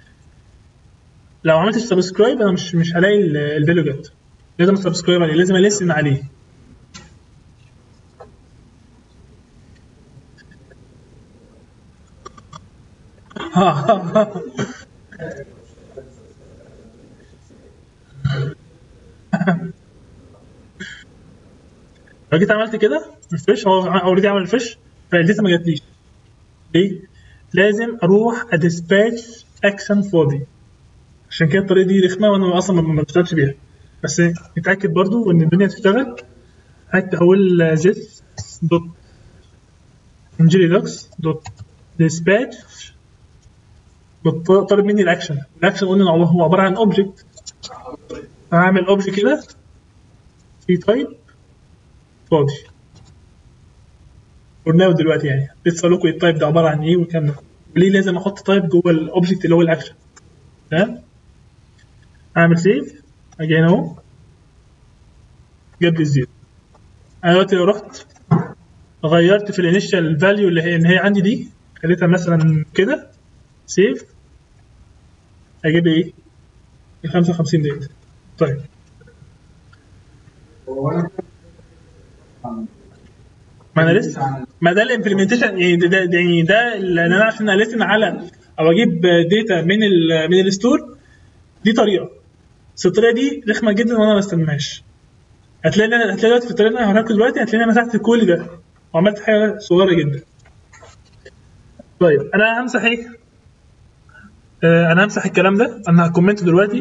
A: لو عملت سبسكرايب انا مش مش هلاقي الفاليو جت، لازم سبسكرايب عليه، لازم اليسن عليه. لو جيت عملت كده ريفرش، هو اوريدي عمل ريفرش فالداتا ما جاتليش. ليه؟ لازم اروح اديسباتش اكشن فاضي. عشان كده الطريقه دي رخمه وانا اصلا ما بشتغلش بيها، بس نتاكد برضو ان الدنيا تشتغل. هقول this دوت injury ducts دوت dispatch طالب مني الاكشن. الاكشن قلنا هو عباره عن اوبجكت، هعمل اوبجكت كده في تايب فاضي. قلناه دلوقتي يعني لسه اقول لكم التايب ده عباره عن ايه والكلام ده، وليه لازم احط تايب جوه الاوبجكت اللي هو الاكشن. تمام. اعمل سيف، اجي هنا اهو جاب لي الزيرو. انا دلوقتي لو رحت غيرت في الانيشال فاليو اللي هي ان هي عندي دي، خليتها مثلا كده سيف، اجيب ايه ال خمسة وخمسين ديت. طيب ما انا لسه، ما ده الامبلمنتيشن يعني ده, ده, ده يعني ده اللي انا عشان اليسن على او اجيب داتا من ال من الستور، دي طريقه. بس الطريقه دي رخمه جدا وانا ما استخدمهاش. هتلاقي هتلاقي دلوقتي في الطريقه اللي انا هوريها لكم دلوقتي، هتلاقي انا مسحت كل ده وعملت حاجه صغيره جدا. طيب انا همسح ايه؟ آه انا همسح الكلام ده، انا هكومنت دلوقتي.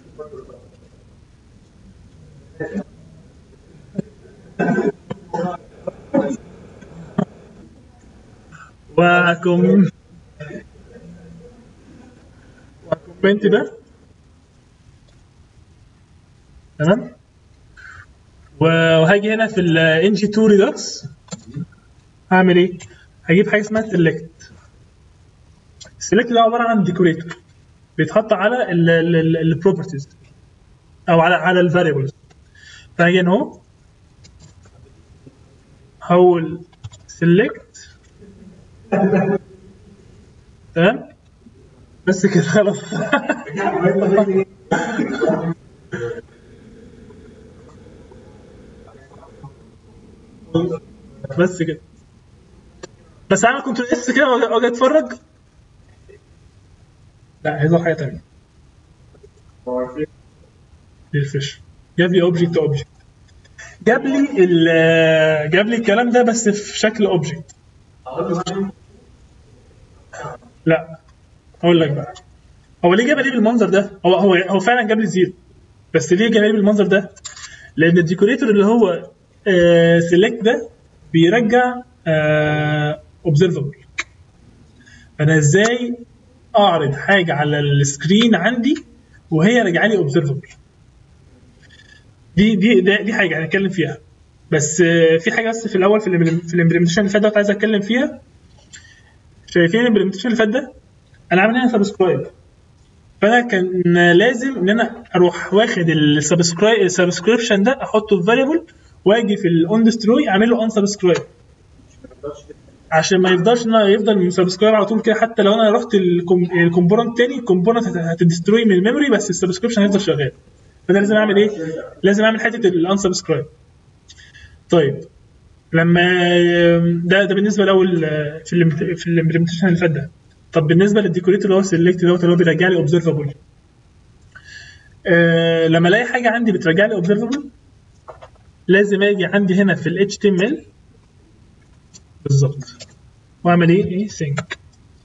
A: وهكم وهكومنت ده. تمام. وهاجي هنا في الان جي تو ريدكس هعمل ايه؟ هجيب حاجه اسمها سيلكت. السيلكت ده عباره عن ديكوريتور بيتحط على البروبرتيز او على على الفاريبلز. فهاجي هنا اهو هقول سيلكت. تمام بس كده خلاص. بس كده. بس انا كنت لسه كده واجي اتفرج. لا هيظهر حاجه ثانيه. ريفرش، جاب لي اوبجكت اوبجكت، جاب لي ال جاب لي الكلام ده بس في شكل اوبجكت. لا اقول لك بقى، هو ليه جاب لي بالمنظر ده؟ هو هو هو فعلا جاب لي زيرو، بس ليه جاب لي بالمنظر ده؟ لان الديكوريتور اللي هو سيلكت ده بيرجع اوبزرفبل. فانا ازاي اعرض حاجه على السكرين عندي وهي راجعه لي اوبزرفبل؟ دي دي دي حاجه هنتكلم فيها، بس في حاجه بس في الاول في في الامبلمنتيشن اللي فات ده عايز اتكلم فيها. شايفين الامبلمنتيشن اللي فات ده انا عامل هنا سبسكرايب، فانا كان لازم ان انا اروح واخد السبسكرايب السبسكريبشن ده احطه في فاريبل، واجي في الاون ديستروي اعمل له ان سبسكرايب عشان ما يفضلش ان يفضل سبسكرايب على طول كده. حتى لو انا رحت الكومبوننت تاني الكومبوننت هتدستروي من الميموري بس السبسكريبشن هيفضل شغال. فده لازم اعمل ايه؟ لازم اعمل حته الان سبسكرايب. طيب لما ده ده بالنسبه الاول في ال في الامبلمنتيشن اللي فات ده. طب بالنسبه للديكوريتور اللي هو سيلكت دوت اللي هو بيرجع لي اوبزرفبل، أه لما الاقي حاجه عندي بترجع لي اوبزرفبل لازم اجي عندي هنا في ال إتش تي إم إل بالظبط واعمل ايه؟ ايه سينك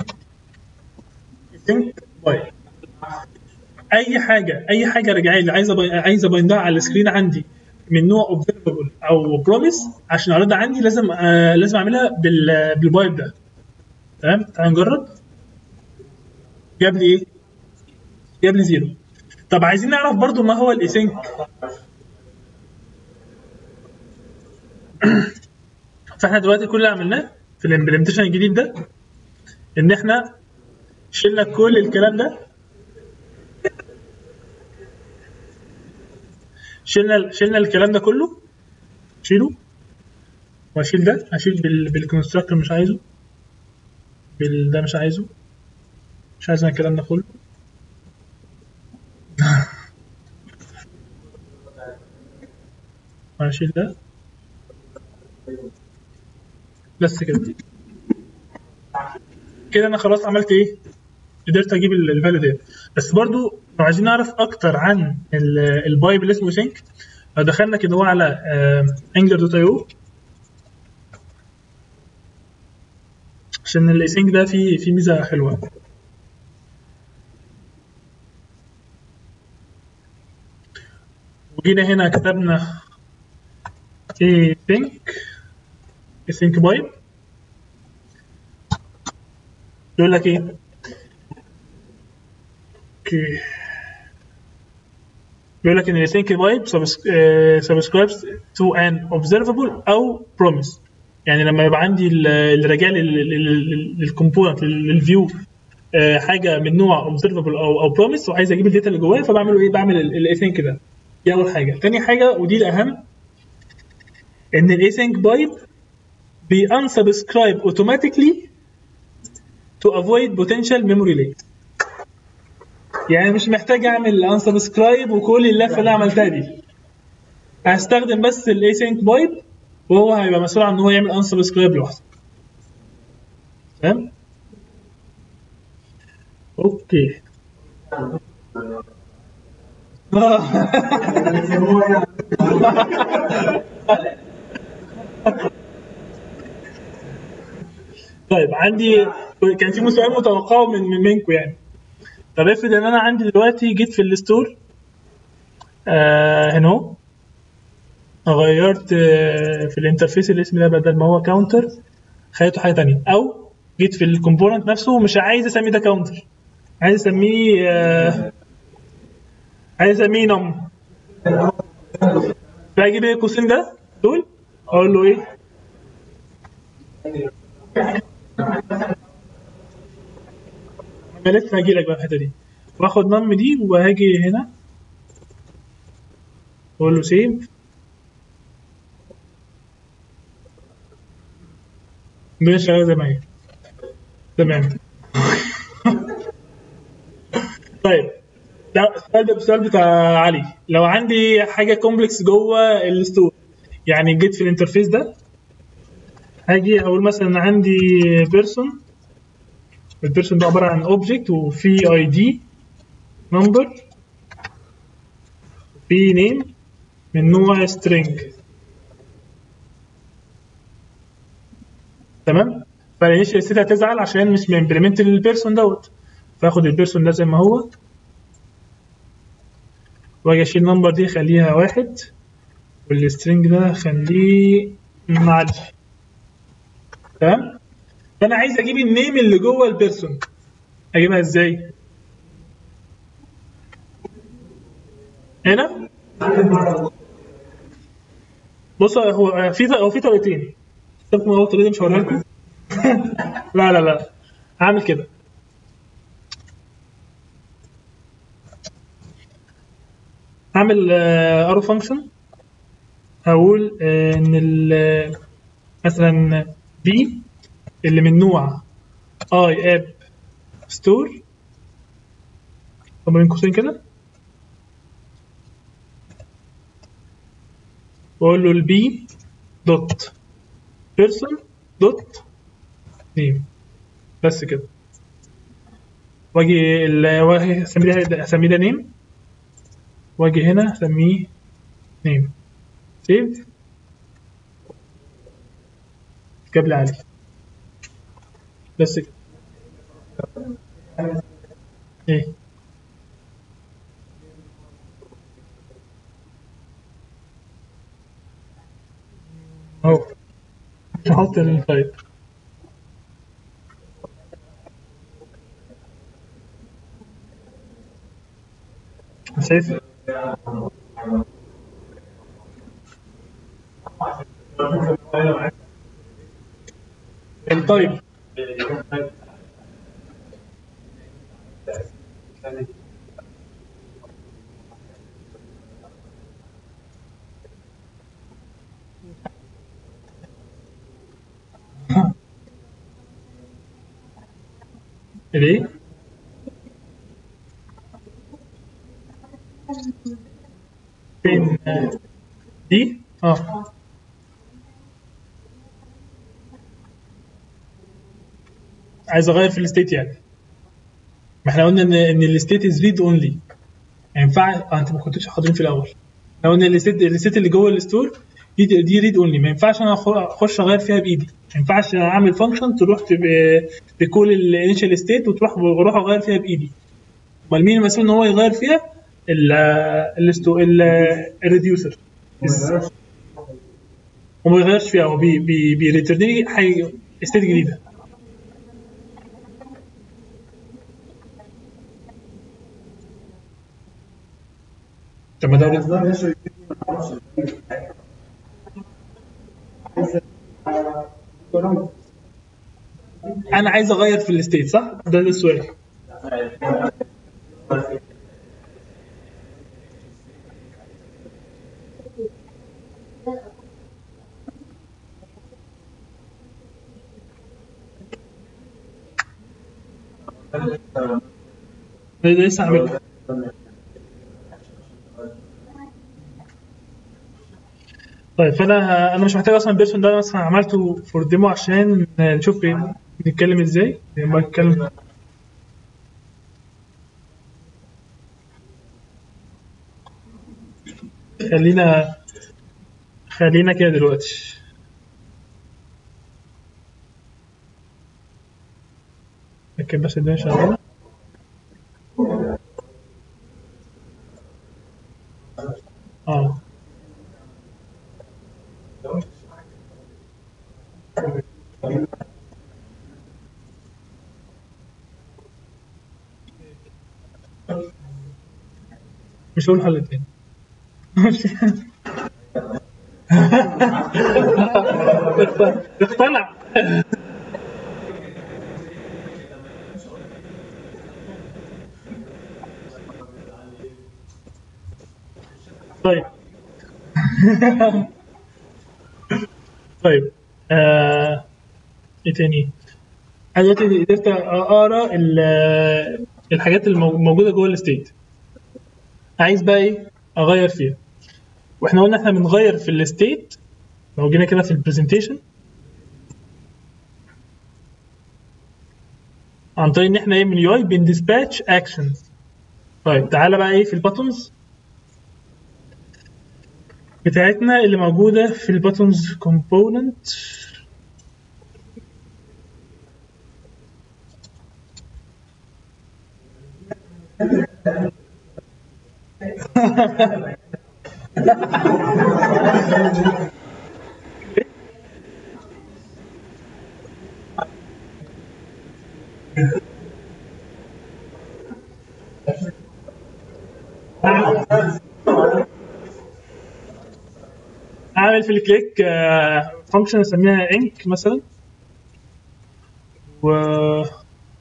A: سينك باي اي حاجه اي حاجه راجعه لي عايزه عايزه بايندها على السكرين عندي من نوع اوبزرفبل او بروميس عشان اعرضها عندي لازم آه لازم اعملها بال بالبايب ده. تمام تعال نجرب. جاب لي ايه؟ جاب لي زيرو. طب عايزين نعرف برضو ما هو الاسync. فاحنا دلوقتي كل اللي عملناه في الامبلمنتيشن الجديد ده ان احنا شلنا كل الكلام ده، شلنا شلنا الكلام ده كله، شيله واشيل ده، اشيل بال بالكونستراكتور مش عايزه، بال ده مش عايزه، مش عايز الكلام ده كله. واشيل ده بس كده. كده انا خلاص عملت ايه؟ قدرت اجيب الفاليو ديت. بس برضو لو عايزين نعرف اكتر عن البايب اللي اسمه سينك، لو دخلنا كده هو على انجلر دوت اي او عشان الاسync ده فيه فيه ميزه حلوه. وجينا هنا كتبنا async async بايب، يقول لك ايه؟ اوكي بيقول لك ان الاسync بايب subscribes to an observable او promise. يعني لما يبقى عندي اللي راجع لي للكومبوننت للفيو حاجه من نوع observable او او promise وعايز اجيب الداتا اللي جواه، فبعمله ايه؟ بعمل الاسync ده. دي اول حاجه. تاني حاجه ودي الاهم، ان الاسync بايب بي unsubscribe automatically to avoid potential memory leak. يعني مش محتاج اعمل unsubscribe وكل اللفه اللي عملتها دي، هستخدم بس الاسync بايب وهو هيبقى مسؤول عن ان هو يعمل unsubscribe لوحده. تمام؟ اوكي. طيب عندي كان في سؤال متوقع من من منكم يعني. طب افرض ان انا عندي دلوقتي جيت في الستور آه هنا اهو غيرت آه في الانترفيس الاسم ده بدل ما هو كاونتر خليته حاجه ثانيه، او جيت في الكومبوننت نفسه مش عايز اسميه ده كاونتر، عايز اسميه آه عايز اسميه نم، فاجي بيه القوسين ده دول اقول له ايه؟ انا لسه هاجي لك بقى الحته دي، واخد نم دي وهاجي هنا اقول له سيف. مش شغاله زي ما هي. تمام. طيب ده السؤال ده السؤال بتاع علي. لو عندي حاجه كومبلكس جوه الستور، يعني جيت في الانترفيس ده هاجي اقول مثلا عندي بيرسون، البيرسون ده عباره عن اوبجكت وفي اي دي نمبر في نيم من نوع string. تمام. فالانيشال ستيت هتزعل عشان مش ممبلمنت للبيرسون دوت، فاخد البيرسون ده زي ما هو، واجي اشيل النمبر دي اخليها واحد، والسترنج ده اخليه معدي. تمام. فانا عايز اجيب النيم اللي جوه البيرسون، اجيبها ازاي؟ هنا بص، هو في هو في طريقتين. سيبكم من اول طريقه مش هوريها لكم. لا لا لا، هعمل كده. هعمل ارو فانكشن، هقول آه، ان ال- مثلا بي اللي من نوع اي اب ستور، طب بين قوسين كده، واقول له البي دوت بيرسون دوت نيم، بس كده. واجي ال- واجي اسميه ده اسميه ده نيم، واجي هنا اسميه نيم، سيف، جاب لي عادي، بس كده. ايه اهو، مش هحط التايب. شايف التايب؟ الايه؟ فين دي؟ اه، عايز اغير في الستيت يعني. ما احنا قلنا ان ان الستيت از ريد اونلي، ما ينفعش. آه انت ما كنتش حاضرين في الاول. لو ان الستيت الستيت اللي جوه الستور دي دي ريد اونلي، ما ينفعش انا أخ- اخش اغير فيها بايدي. ما ينفعش اعمل فانكشن تروح تب- تكول الانيشال ستيت وتروح واروح اغير فيها بايدي. امال مين المسؤول ان هو يغير فيها؟ الريديوسر. وما يغيرش فيها، هو بي بي بيريترن لي حاجه ستيت جديده. طب ما ده انا عايز اغير في الستيت صح؟ ده, ده السؤال. ده ده لسه هعمله. طيب فانا انا مش محتاج اصلا البيرسون ده، مثلا عملته فور ديمو عشان نشوف إيه- نتكلم ازاي لما نتكلم. خلينا خلينا كده دلوقتي. لكن بس الدنيا شغاله. اه مش هقول حل تاني. اقتنع. طيب. طيب آه... ايه تاني؟ انا دلوقتي قدرت اقرا ال- الحاجات الموجوده جوه الستيت، عايز بقى ايه اغير فيها. واحنا قلنا احنا بنغير في الستيت. لو جينا كده في البرزنتيشن عن طريق ان احنا ايه من اليو اي بنديسباتش اكشنز. طيب تعالى بقى ايه في الباتونز. بتاعتنا اللي موجوده في الباتونز كومبوننت. اعمل في الكليك فانكشن اسميها انك مثلا، وهنا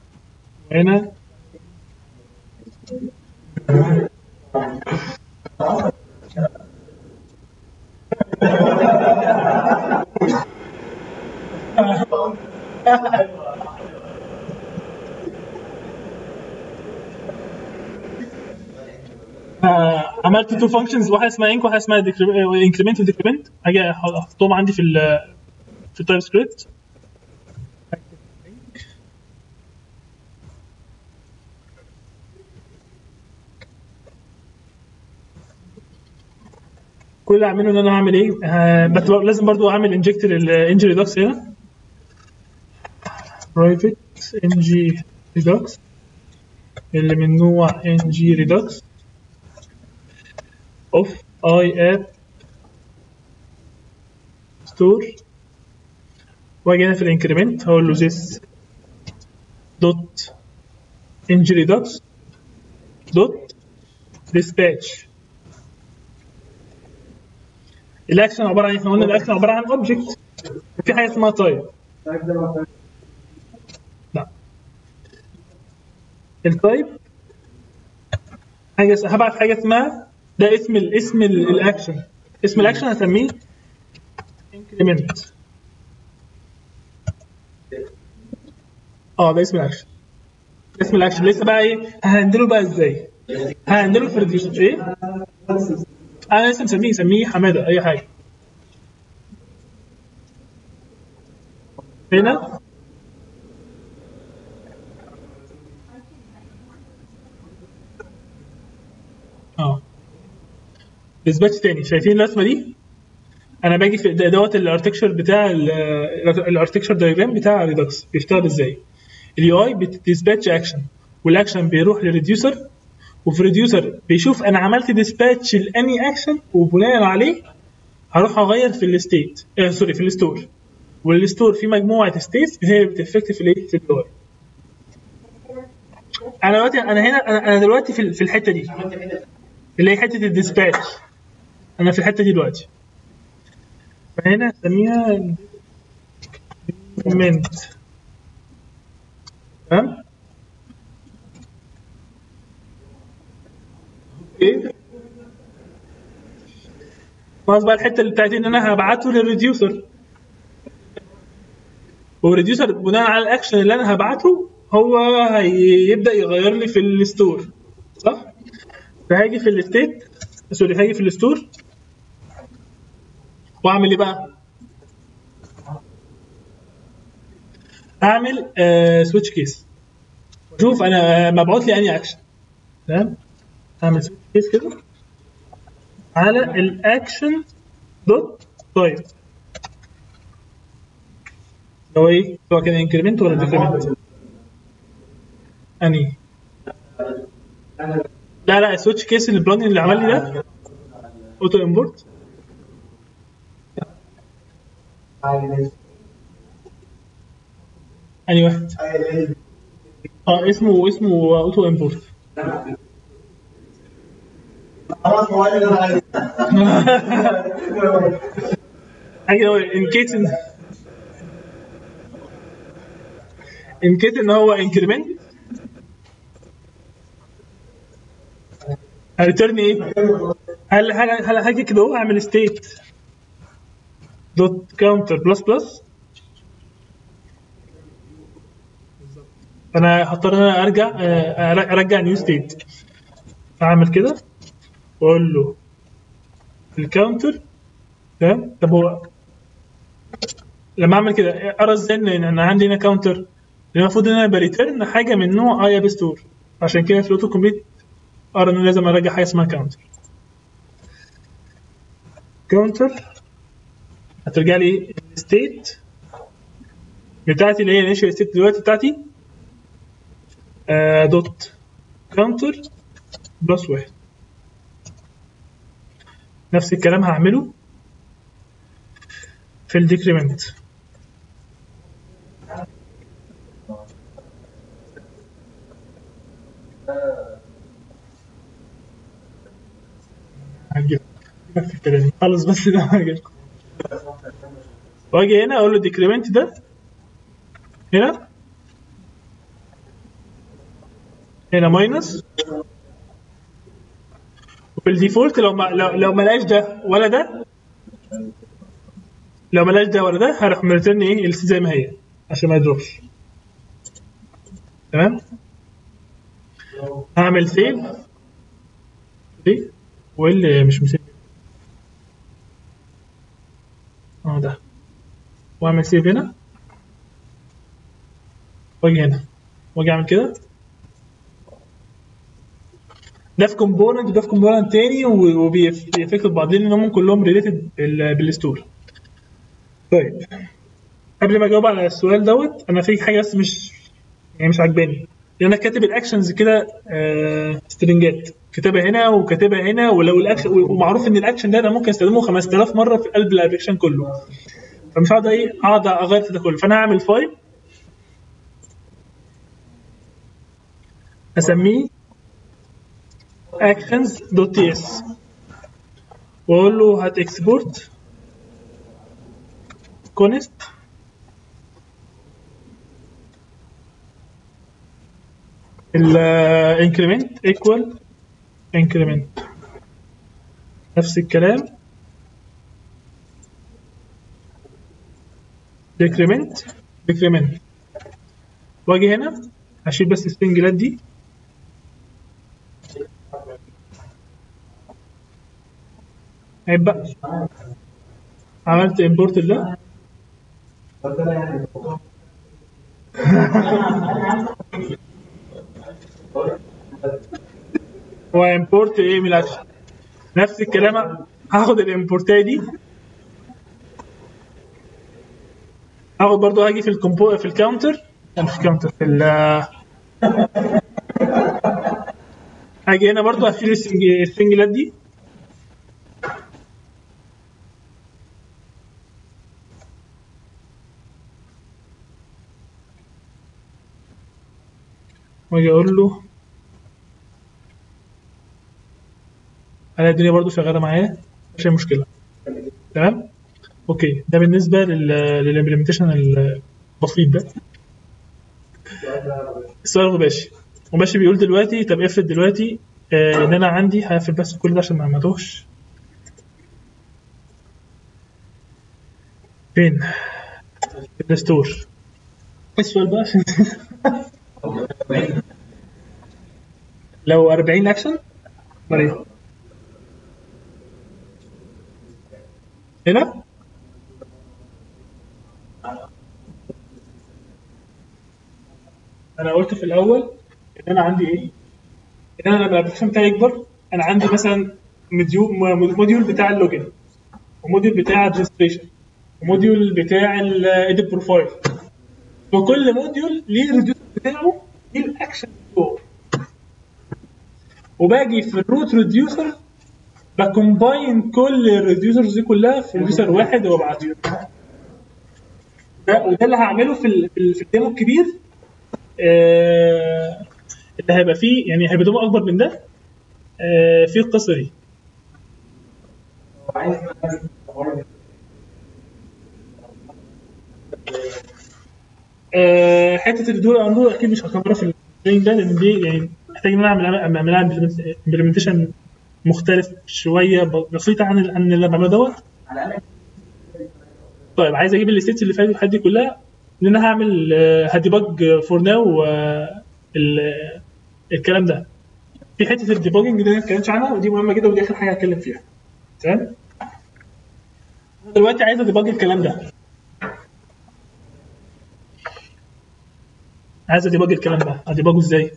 A: آه، عملت تو فانكشنز، واحده اسمها انك وواحده اسمها انكريمنت وديكريمنت. هاجي احطهم عندي في ال في التايب سكريبت. كل اللي اعمله ان انا هعمل ايه، آه، بس لازم برضو اعمل انجكت للانج ريدوكس هنا، برايفت انج ريدوكس اللي من نوع انج ريدوكس اوف اي اب ستور. واجي هنا في الانكريمنت هقول له this دوت انج ريدوكس دوت dispatch. الاكشن عباره عن، احنا قلنا الاكشن عباره عن اوبجكت، في حاجه اسمها تايب. لا، التايب حاجه هبعت حاجه اسمها، ده اسم الاسم الاكشن، اسم الاكشن هسميه انكريمنت. اه ده اسم الاكشن، اسم الاكشن لسه بقى ايه ههندله بقى ازاي، ههندله في ريديوس ايه، انا لسه مسميه سميه حماده اي حاجه. هنا اه ديسباتش تاني. شايفين الرسمه دي؟ انا باجي في دوت الاركتكشر بتاع الاركتكشر دايجرام بتاع ريدكس بيشتغل ازاي. اليو اي بتديسباتش اكشن، والاكشن بيروح للريديوسر، وفي الريديوسر بيشوف انا عملت ديسباتش لاني اكشن، وبناء عليه هروح اغير في الستيت آه سوري في الستور، والستور في مجموعه ستيتس هي بتفكت في الايه في اليو اي. انا دلوقتي انا هنا انا دلوقتي في في الحته دي اللي هي حته الديسباتش، انا في الحته دي دلوقتي، فهنا اسميها منت. تمام؟ ايه خلاص بقى الحته اللي بتاعتي ان انا هبعته للريديوسر، والريديوسر بناء على الاكشن اللي انا هبعته هو هيبدا يغير لي في الستور، صح؟ فهاجي في الستيت سوري هاجي في الستور واعمل ايه بقى؟ اعمل آه سويتش كيس واشوف انا مبعوت لي انهي اكشن. تمام؟ اعمل سويتش كيس كده على الاكشن دوت تايب، هو ايه؟ هو كان انكريمنت ولا ديكريمنت؟ انهي؟ لا لا السويتش كيس البلجن اللي عمل لي ده اوتو امبورت. انهي واحد؟ اه اسمه اسمه اوتو امبورت. ايوه ان كيس ان ان كيس ان هو انكريمنت هريتيرن ايه؟ هل هل هاجي كده اهو اعمل ستيت دوت كاونتر بلس بلس، انا هضطر ان انا ارجع ارجع نيو ستيت، اعمل كده واقول له الكاونتر. تمام؟ طب هو لما اعمل كده ارى ازاي ان انا عندي هنا كاونتر؟ المفروض ان انا بريتيرن حاجه من نوع اي اب ستور، عشان كده في الاوتو كومبليت ارى ان لازم ارجع حاجه اسمها كاونتر. كاونتر هترجع لي الستيت بتاعتي اللي هي الانيشال ستيت دلوقتي بتاعتي آه دوت كاونتر بلس واحد. نفس الكلام هعمله في الديكريمنت. هجيب في الكلام خلص بس ده هجيب. واجي هنا اقول له ديكريمنت ده هنا هنا ماينس، وفي الديفولت لو ما لو, لو ما لقاش ده ولا ده لو ما لقاش ده ولا ده هروح مرتين ايه ال زي ما هي عشان ما يضربش. تمام. هعمل سيف دي واللي مش مسيف اه ده، واعمل سيف هنا واجي هنا واجي اعمل كده. ده في كومبوننت وده في كومبوننت تاني وبيفكروا ببعض لانهم كلهم ريليتد بالستور. طيب قبل ما اجاوب على السؤال دوت انا في حاجه بس مش يعني مش عجباني، لان انا كاتب الاكشنز كده آه سترنجات، كاتبها هنا وكاتبها هنا، ولو الاكشن ومعروف ان الاكشن ده انا ممكن استخدمه خمسة آلاف مره في قلب الابلكيشن كله، فمش هقعد ايه اقعد اغير في ده كله. فانا هعمل فايل اسميه actions.ts واقول له هات اكسبورت كونست الانكريمنت ايكوال انكريمنت. نفس الكلام ديكريمنت ديكريمنت. واجي هنا هشيل بس السنجلات دي عيب بقى. عملت امبورت ده وامبورت ايه من الاكشن. نفس الكلام هاخد الامبورتايه دي هاخد برضو هاجي في الكومبو في الكاونتر مش في الكاونتر في ال هاجي هنا برضو هشيل السنجلات دي واجي اقول له انا الدنيا برضو شغاله معايا مش اي مشكله. تمام اوكي. ده بالنسبه للامبلمنتيشن البسيط ده. السؤال غباشي وماشي بيقول دلوقتي طب افرض دلوقتي آه ان انا عندي هقفل بس كل ده عشان ما امتوهش فين الستور. السؤال بقى عشان لو أربعين اكشن مريض هنا انا قلت في الاول ان انا عندي ايه ان انا لما الابلكيشن بتاعي يكبر انا عندي مثلا موديول بتاع اللوجن وموديول بتاع الريجستريشن وموديول بتاع الايديت بروفايل، وكل موديول ليه الريديوسر بتاعه ليه الاكشن بتاعه، وباجي في الروت ريديوسر بكومباين كل الريديوسرز دي كلها في ريديوسر واحد وابعته. ده وده اللي هعمله في في الديمو الكبير آه اللي هيبقى فيه يعني هيبقى ديمو اكبر من ده آه في القصه دي. آه حته الدول اندو اكيد مش هكبرها في التريننج ده لان دي يعني محتاج ان انا اعمل اعملها امبلمنتيشن مختلف شويه بسيطه عن عن اللي بعمله دوت. طيب عايز اجيب الستيتس اللي فاتت دي كلها لان انا هعمل هديباج فور ناو الكلام ده. في حته الديباجنج دي ما اتكلمتش عنها ودي مهمه جدا ودي اخر حاجه هتكلم فيها. تمام. دلوقتي عايز اديباج الكلام ده عايز اديباج الكلام ده اديباجه ازاي؟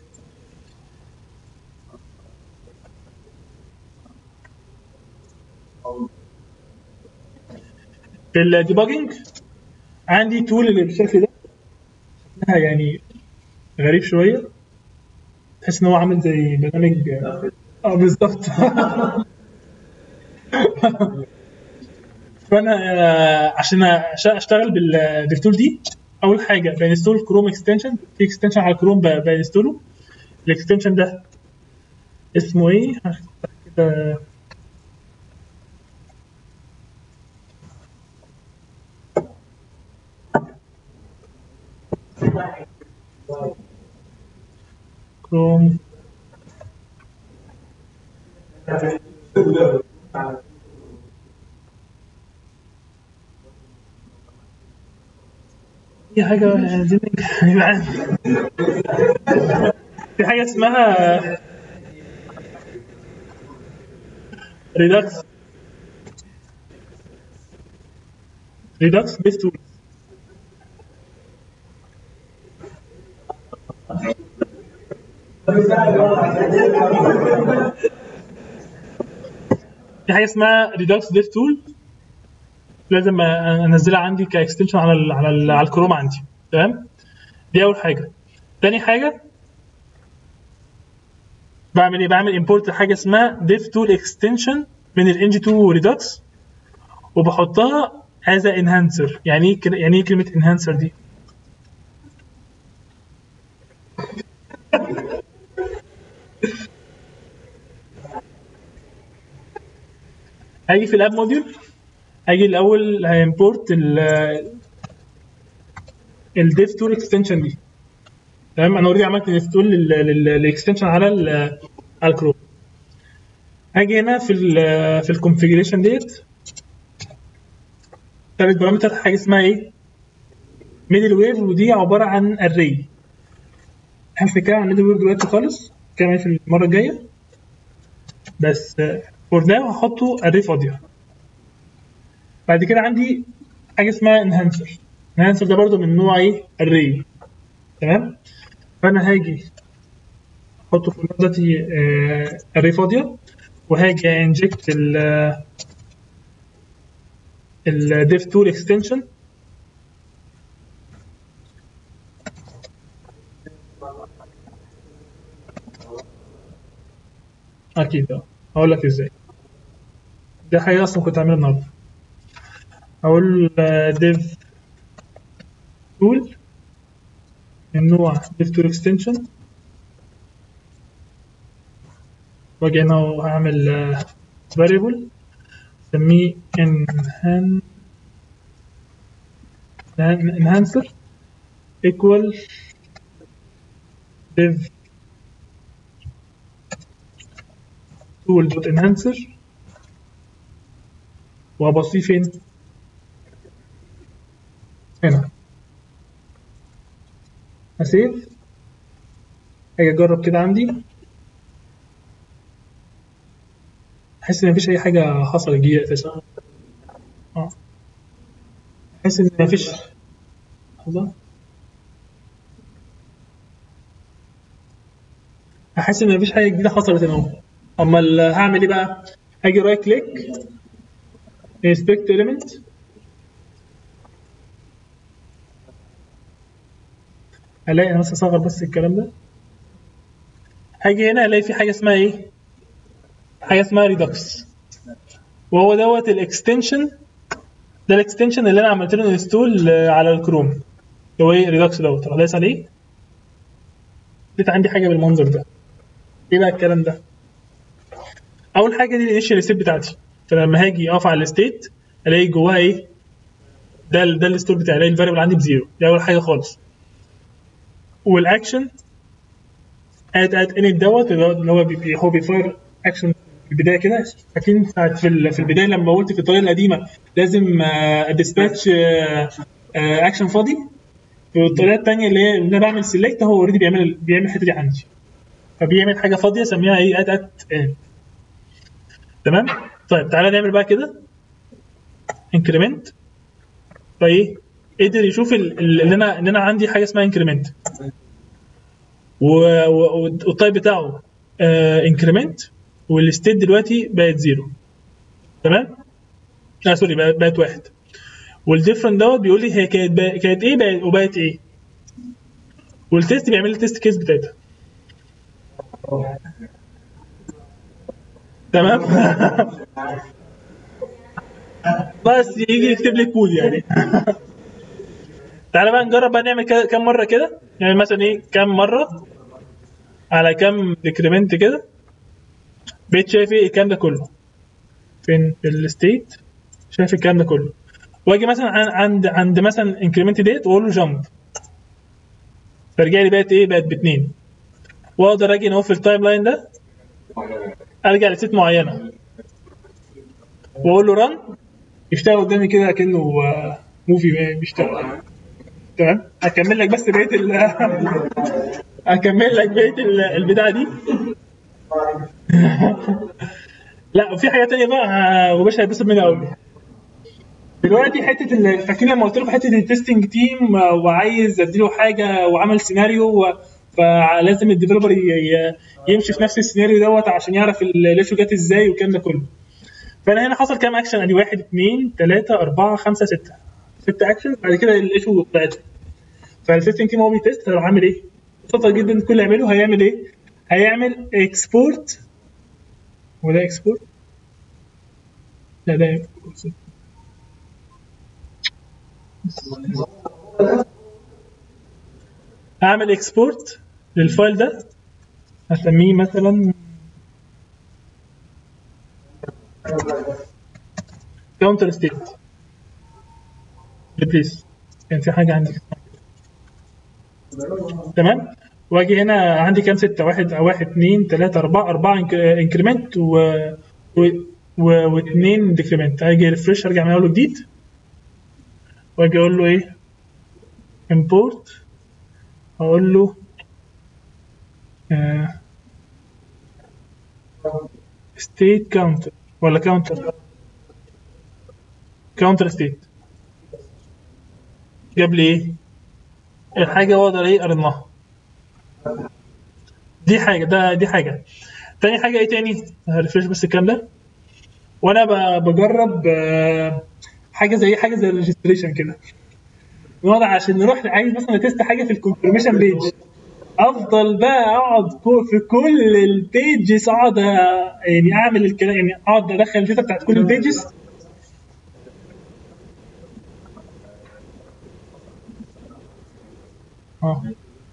A: في الديباجنج عندي تول اللي بالشكل ده، شكلها يعني غريب شويه، تحس ان هو عامل زي برنامج. اه بالظبط. فانا آه، عشان أش- اشتغل بال- بالتول دي، اول حاجه بانستول كروم اكستنشن. في اكستنشن على كروم ب- بانستوله. الاكستنشن ده اسمه ايه؟ هفتح كده. كروم في حاجه عايزين نجيب. في حاجه اسمها ريدكس ريدكس بيس تول. في حاجه اسمها ريدكس ديف تول، لازم انزلها عندي كاكستنشن على ال على ال على الكروم عندي. تمام، دي اول حاجه. تاني حاجه بعمل ايه؟ بعمل امبورت حاجه اسمها ديف تول اكستنشن من الان جي تو ريدكس، وبحطها از انهانسر. يعني ايه كل- يعني ايه كلمه انهانسر دي؟ هاجي في الاب موديول، هاجي الاول هامبورت الديف تول اكستنشن دي. تمام، انا اوريدي عملت ديف تول للاكستنشن على ال على الكروم. هاجي هنا في ال في الكونفيجريشن ديت، ثالث بارامتر حاجه اسمها ايه؟ ميدل وير، ودي عباره عن اري. هنتكلم عن ميدل وير دلوقتي خالص، كمان في المره الجايه، بس فور ناو هحطه اري فاضيه. بعد كده عندي حاجه اسمها انهانسر. انهانسر ده برضو من نوع ايه؟ اري. تمام، فانا هاجي احطه في النقطه دي اري فاضيه، وهاجي انجكت ال الديف تول اكستنشن. اكيد اه، هقول لك ازاي. ده حاجه اصلا كنت عاملها النهارده. هقول ديف تول من نوع ديف تول اكستنشن، واجي هنا وهعمل فاريبل اسميه enhancer equal div tool dot enhancer، وهبصيه فين؟ هنا. هسيف، اجي اجرب كده عندي، احس ان مفيش اي حاجه حصلت جديده اساسا. اه، احس ان مفيش. لحظه، احس ان مفيش حاجه جديده حصلت هنا اهو. امال هعمل ايه بقى؟ هاجي رايت كليك، انسبكت element، الاقي انا بس اصغر بس الكلام ده. هاجي هنا الاقي في حاجه اسمها ايه؟ حاجه اسمها ريدكس، وهو دوت الاكستنشن. ده الاكستنشن اللي انا عملت له انستول على الكروم. هو ايه؟ ريدكس دوت. راح دايس عليه، لقيت عندي حاجه بالمنظر ده. ايه بقى الكلام ده؟ اول حاجه دي الانيشال ستيت بتاعتي، فلما هاجي اقف على الستيت الاقي جواها ايه؟ ده ال ده الستور بتاعي، الاقي الفاريبل عندي بزيرو. دي اول حاجه خالص. والاكشن اد اد انت دوت، اللي هو بي هو بيفاير اكشن في البدايه كده. فاكرين ساعه في ال- في البدايه لما قلت في الطريقه القديمه لازم اديسباتش اكشن فاضي. والطريقه الثانيه اللي هي ان انا بعمل سيلكت، هو اوريدي بيعمل بيعمل الحته دي عندي، فبيعمل حاجه فاضيه سميها ايه؟ اد اد ان. تمام. طيب تعالى نعمل بقى كده انكريمنت. فايه؟ قدر يشوف ال- ال- ان انا ان انا عندي حاجه اسمها انكريمنت، والتايب بتاعه انكريمنت، والستيت دلوقتي بقت زيرو. تمام؟ لا سوري، بقت بقت واحد. والديفرنت دوت بيقول لي هي كانت بقى كانت ايه بقى وبقت ايه، والتيست بيعمل لي تيست كيس بتاعتها. تمام. بس يجي يكتب لي كود يعني. تعالى بقى نجرب بقى نعمل كام مره كده، يعني مثلا ايه كام مره على كام ديكريمنت كده. بقيت شايف ايه الكلام ده كله فين في الستيت، شايف الكلام ده كله. واجي مثلا عند عند مثلا انكريمنت ديت واقول له جامب، فرجع لي بقت ايه بقت باثنين. واقدر اجي اهو في التايم لاين ده ارجع لست معينه واقول له ران، يشتغل قدامي كده كأنه موفي بيشتغل. تمام. هكمل لك بس بقيه ال هكمل لك بقيه البتاعه دي. لا وفي حاجه تانية بقى وباشا هيتبسط منها قوي دلوقتي. حته ال- فاكرين لما قلت لكم حته التستنج تيم وعايز اديله حاجه وعمل سيناريو، فلازم الديفلوبر يمشي في نفس السيناريو دوت عشان يعرف الايشو جت ازاي والكلام ده كله. فانا هنا حصل كام اكشن؟ ادي واحد اثنين ثلاثه اربعه خمسه سته، ست اكشن. بعد كده الايشو بتاعته. فالتستنج تيم هو بيتست هيروح عامل ايه؟ ببساطه جدا كل اللي يعمله هيعمل ايه؟ هيعمل اكسبورت، وده اكسبورت، لا ده هعمل اكسبورت للفايل ده، هسميه مثلا كاونتر ستيت ريبليس. كان في حاجه عندي تمام. واجي هنا عندي كام ستة، واحد واحد اثنين ثلاثة أربعة أربعة انكريمنت و و واثنين ديكريمنت. هاجي ريفرش ارجع من اول وجديد واجي اقول له ايه امبورت، اقول له ستيت كاونتر ولا كاونتر كاونتر ستيت. جاب لي ايه الحاجه واقدر ايه ارنها. دي حاجه ده دي حاجه تاني. حاجه ايه تاني؟ هرفرش بس الكلام ده وانا بجرب حاجه زي حاجه زي الريجستريشن كده. نقعد عشان نروح عايز مثلا تيست حاجه في الكونفرميشن بيج، افضل بقى اقعد في كل البيجز اقعد يعني اعمل الكلام، يعني اقعد ادخل الداتا بتاعت كل البيجز. اه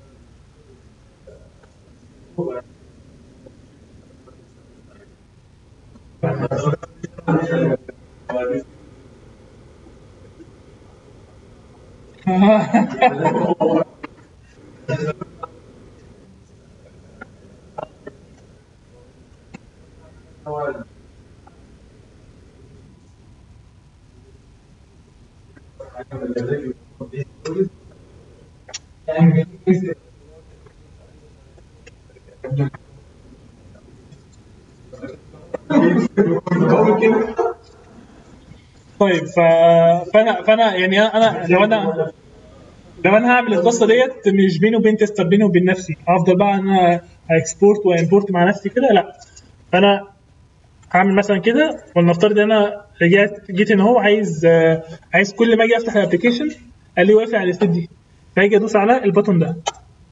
A: طيب ف... فانا فانا يعني انا لو انا لو انا هعمل القصه ديت مش بيني وبين تيستر، بيني وبين نفسي، هفضل بقى انا اكسبورت وامبورت مع نفسي كده. لا فانا هعمل مثلا كده، ولنفترض ان انا رجعت جيت ان هو عايز عايز كل ما اجي افتح الابلكيشن قال لي وافق على الستيت دي، فاجي ادوس على البutton ده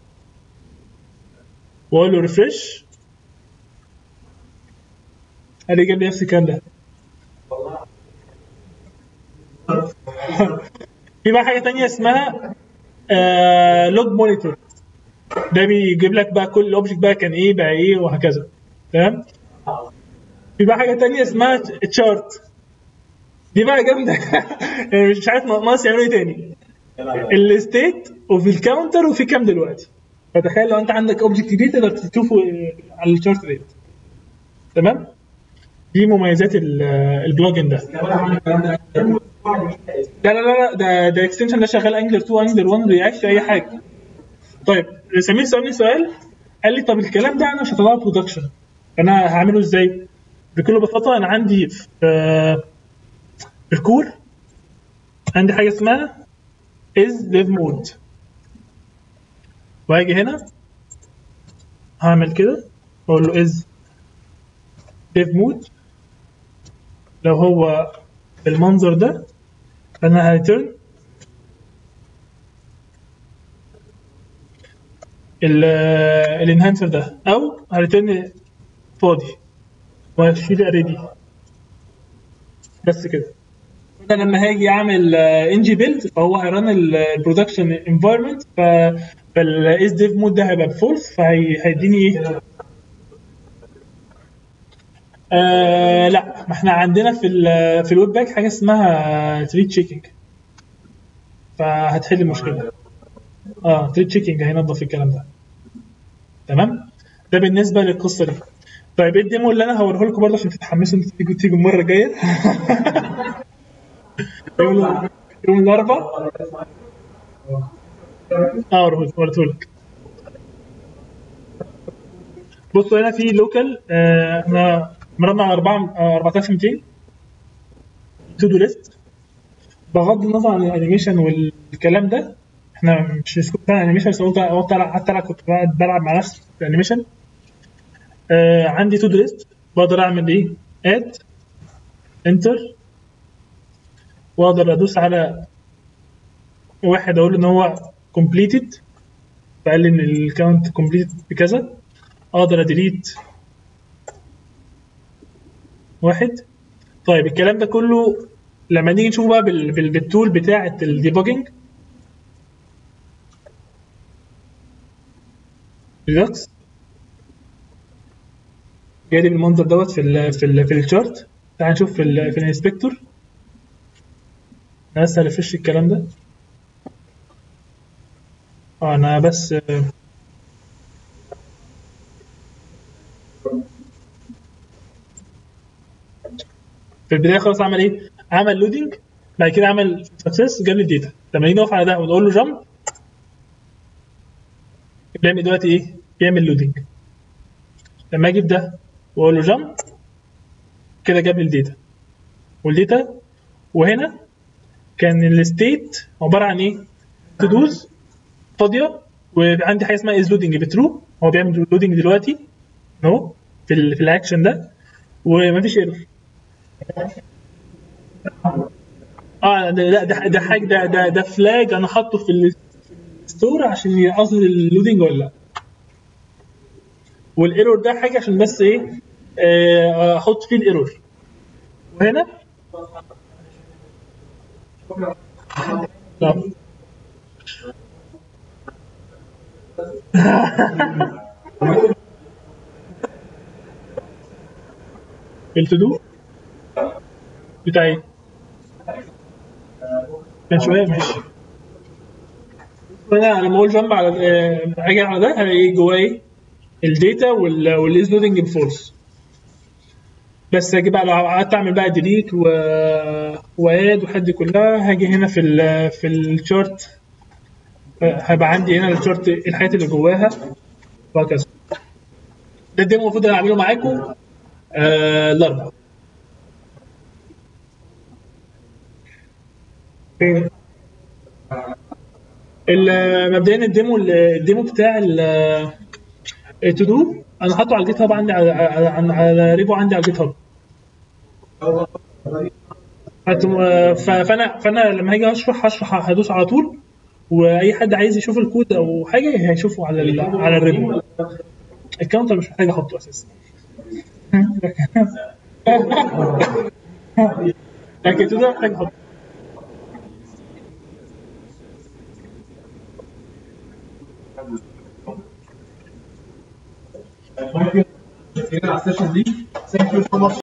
A: واقول له ريفرش، قال لي جاب لي نفس الكلام ده. في بقى حاجه ثانيه اسمها لوج مونيتور، ده بيجيب لك بقى كل اوبجكت بقى كان ايه بقى ايه وهكذا. تمام. في بقى حاجه ثانيه اسمها تشارت، دي بقى جامده. يعني مش عارف ناقص يعملوا ايه تاني. الستيت وفي الكاونتر وفي كام دلوقتي، فتخيل لو انت عندك اوبجكت جديد تقدر تشوفه على الشارت ديت. تمام. دي مميزات البلجن ده. لا لا لا ده ده اكستنشن ده شغال انجلر اتنين انجلر واحد رياكت اي حاجه. طيب سمير سالني سؤال، قال لي طب الكلام ده انا مش هطلعه برودكشن، انا هعمله ازاي؟ بكل بساطه انا عندي في في الكور عندي حاجه اسمها is dev mode، وهاجي هنا هعمل كده واقول له is dev mode. لو هو بالمنظر ده فانا هريتيرن الانهانسر ده، او هريتيرن فاضي وهشيل الاري دي بس كده. انا لما هاجي اعمل ان جي بيلد فهو هيرن البرودكشن انفايرمنت، فالاس ديف مود ده هيبقى بفولس، فهيديني ايه؟ آه لا، ما احنا عندنا في ال في الويب باك حاجه اسمها تريت تشيكينج، فهتحل المشكله. اه تريت تشيكينج هينظف الكلام ده. تمام، ده بالنسبه للقصه دي. طيب ايه الديمو اللي انا هوريه لكم برضه عشان تتحمسوا انتوا تيجوا تيجوا المره الجايه؟ يوم يوم الاربعاء. اه وريته لك. بصوا هنا في لوكال، آه احنا مرنا على أربعة أربعة آلاف ومئتين تو دو ليست. بغض النظر عن الانيميشن والكلام ده، احنا مش سكوب بتاع الانيميشن، بس قلت قلت حتى انا كنت قاعد بلعب مع نفسي في الانيميشن. آه عندي تو دو ليست، بقدر اعمل ايه؟ اد انتر، واقدر ادوس على واحد اقول ان هو كومبليتد، فقال لي ان الكاونت كومبليتد بكذا. اقدر اديليت واحد. طيب الكلام ده كله لما نيجي نشوفه بقى بال- بال- بالتول بتاعه الديبوجينج ريدكس، جاي لي بالمنظر دوت في ال في ال في الشارت. تعال نشوف في ال في الانسبكتور. انا بس هرفش الكلام ده. اه انا بس آه، في البدايه خلاص عمل ايه؟ عمل لودنج، بعد كده عمل سكسس، جاب لي الداتا. لما نيجي نقف على ده ونقول له جامب، بيعمل دلوقتي ايه؟ بيعمل لودنج. لما اجي في ده واقول له جامب، كده جاب لي الداتا والداتا. وهنا كان الستيت عباره عن ايه؟ تو دوز فاضيه، وعندي حاجه اسمها از لودنج بترو، هو بيعمل لودنج دلوقتي اهو في ال في الاكشن ده، ومفيش ايرور. اه ده لا ده ده حاجه، ده ده ده فلاج انا حاطه في الستور عشان يقصد اللودنج ولا لا. والايرور ده حاجه عشان بس ايه؟ آه، احط فيه الايرور. وهنا لا. التو بتاعي كان شويه ماشي. انا لما اقول جنب على آه، اجي على ده هلاقي جواه ايه؟ الداتا والاز لودنج بفولس. بس اجي بقى لو قعدت اعمل بقى ديليت و واد وحد دي كلها، هاجي هنا في ال في الشارت، هيبقى عندي هنا الشارت الحاجات اللي جواها وهكذا. ده الديمو المفروض انا اعمله معاكم آه الاربعاء. ال- مبدئيا الديمو الديمو بتاع التو دو انا حاطه على الجيت هاب عندي، على على, على ريبو عندي على الجيت هاب. فت- فانا فانا لما هاجي اشرح هشرح هدوس على طول، واي حد عايز يشوف الكود او حاجه هيشوفه على ال على الريبو. الكاونتر مش محتاج احطه اساسا. لكن تو ده محتاج احطه. على السيشن دي. Thank you so much.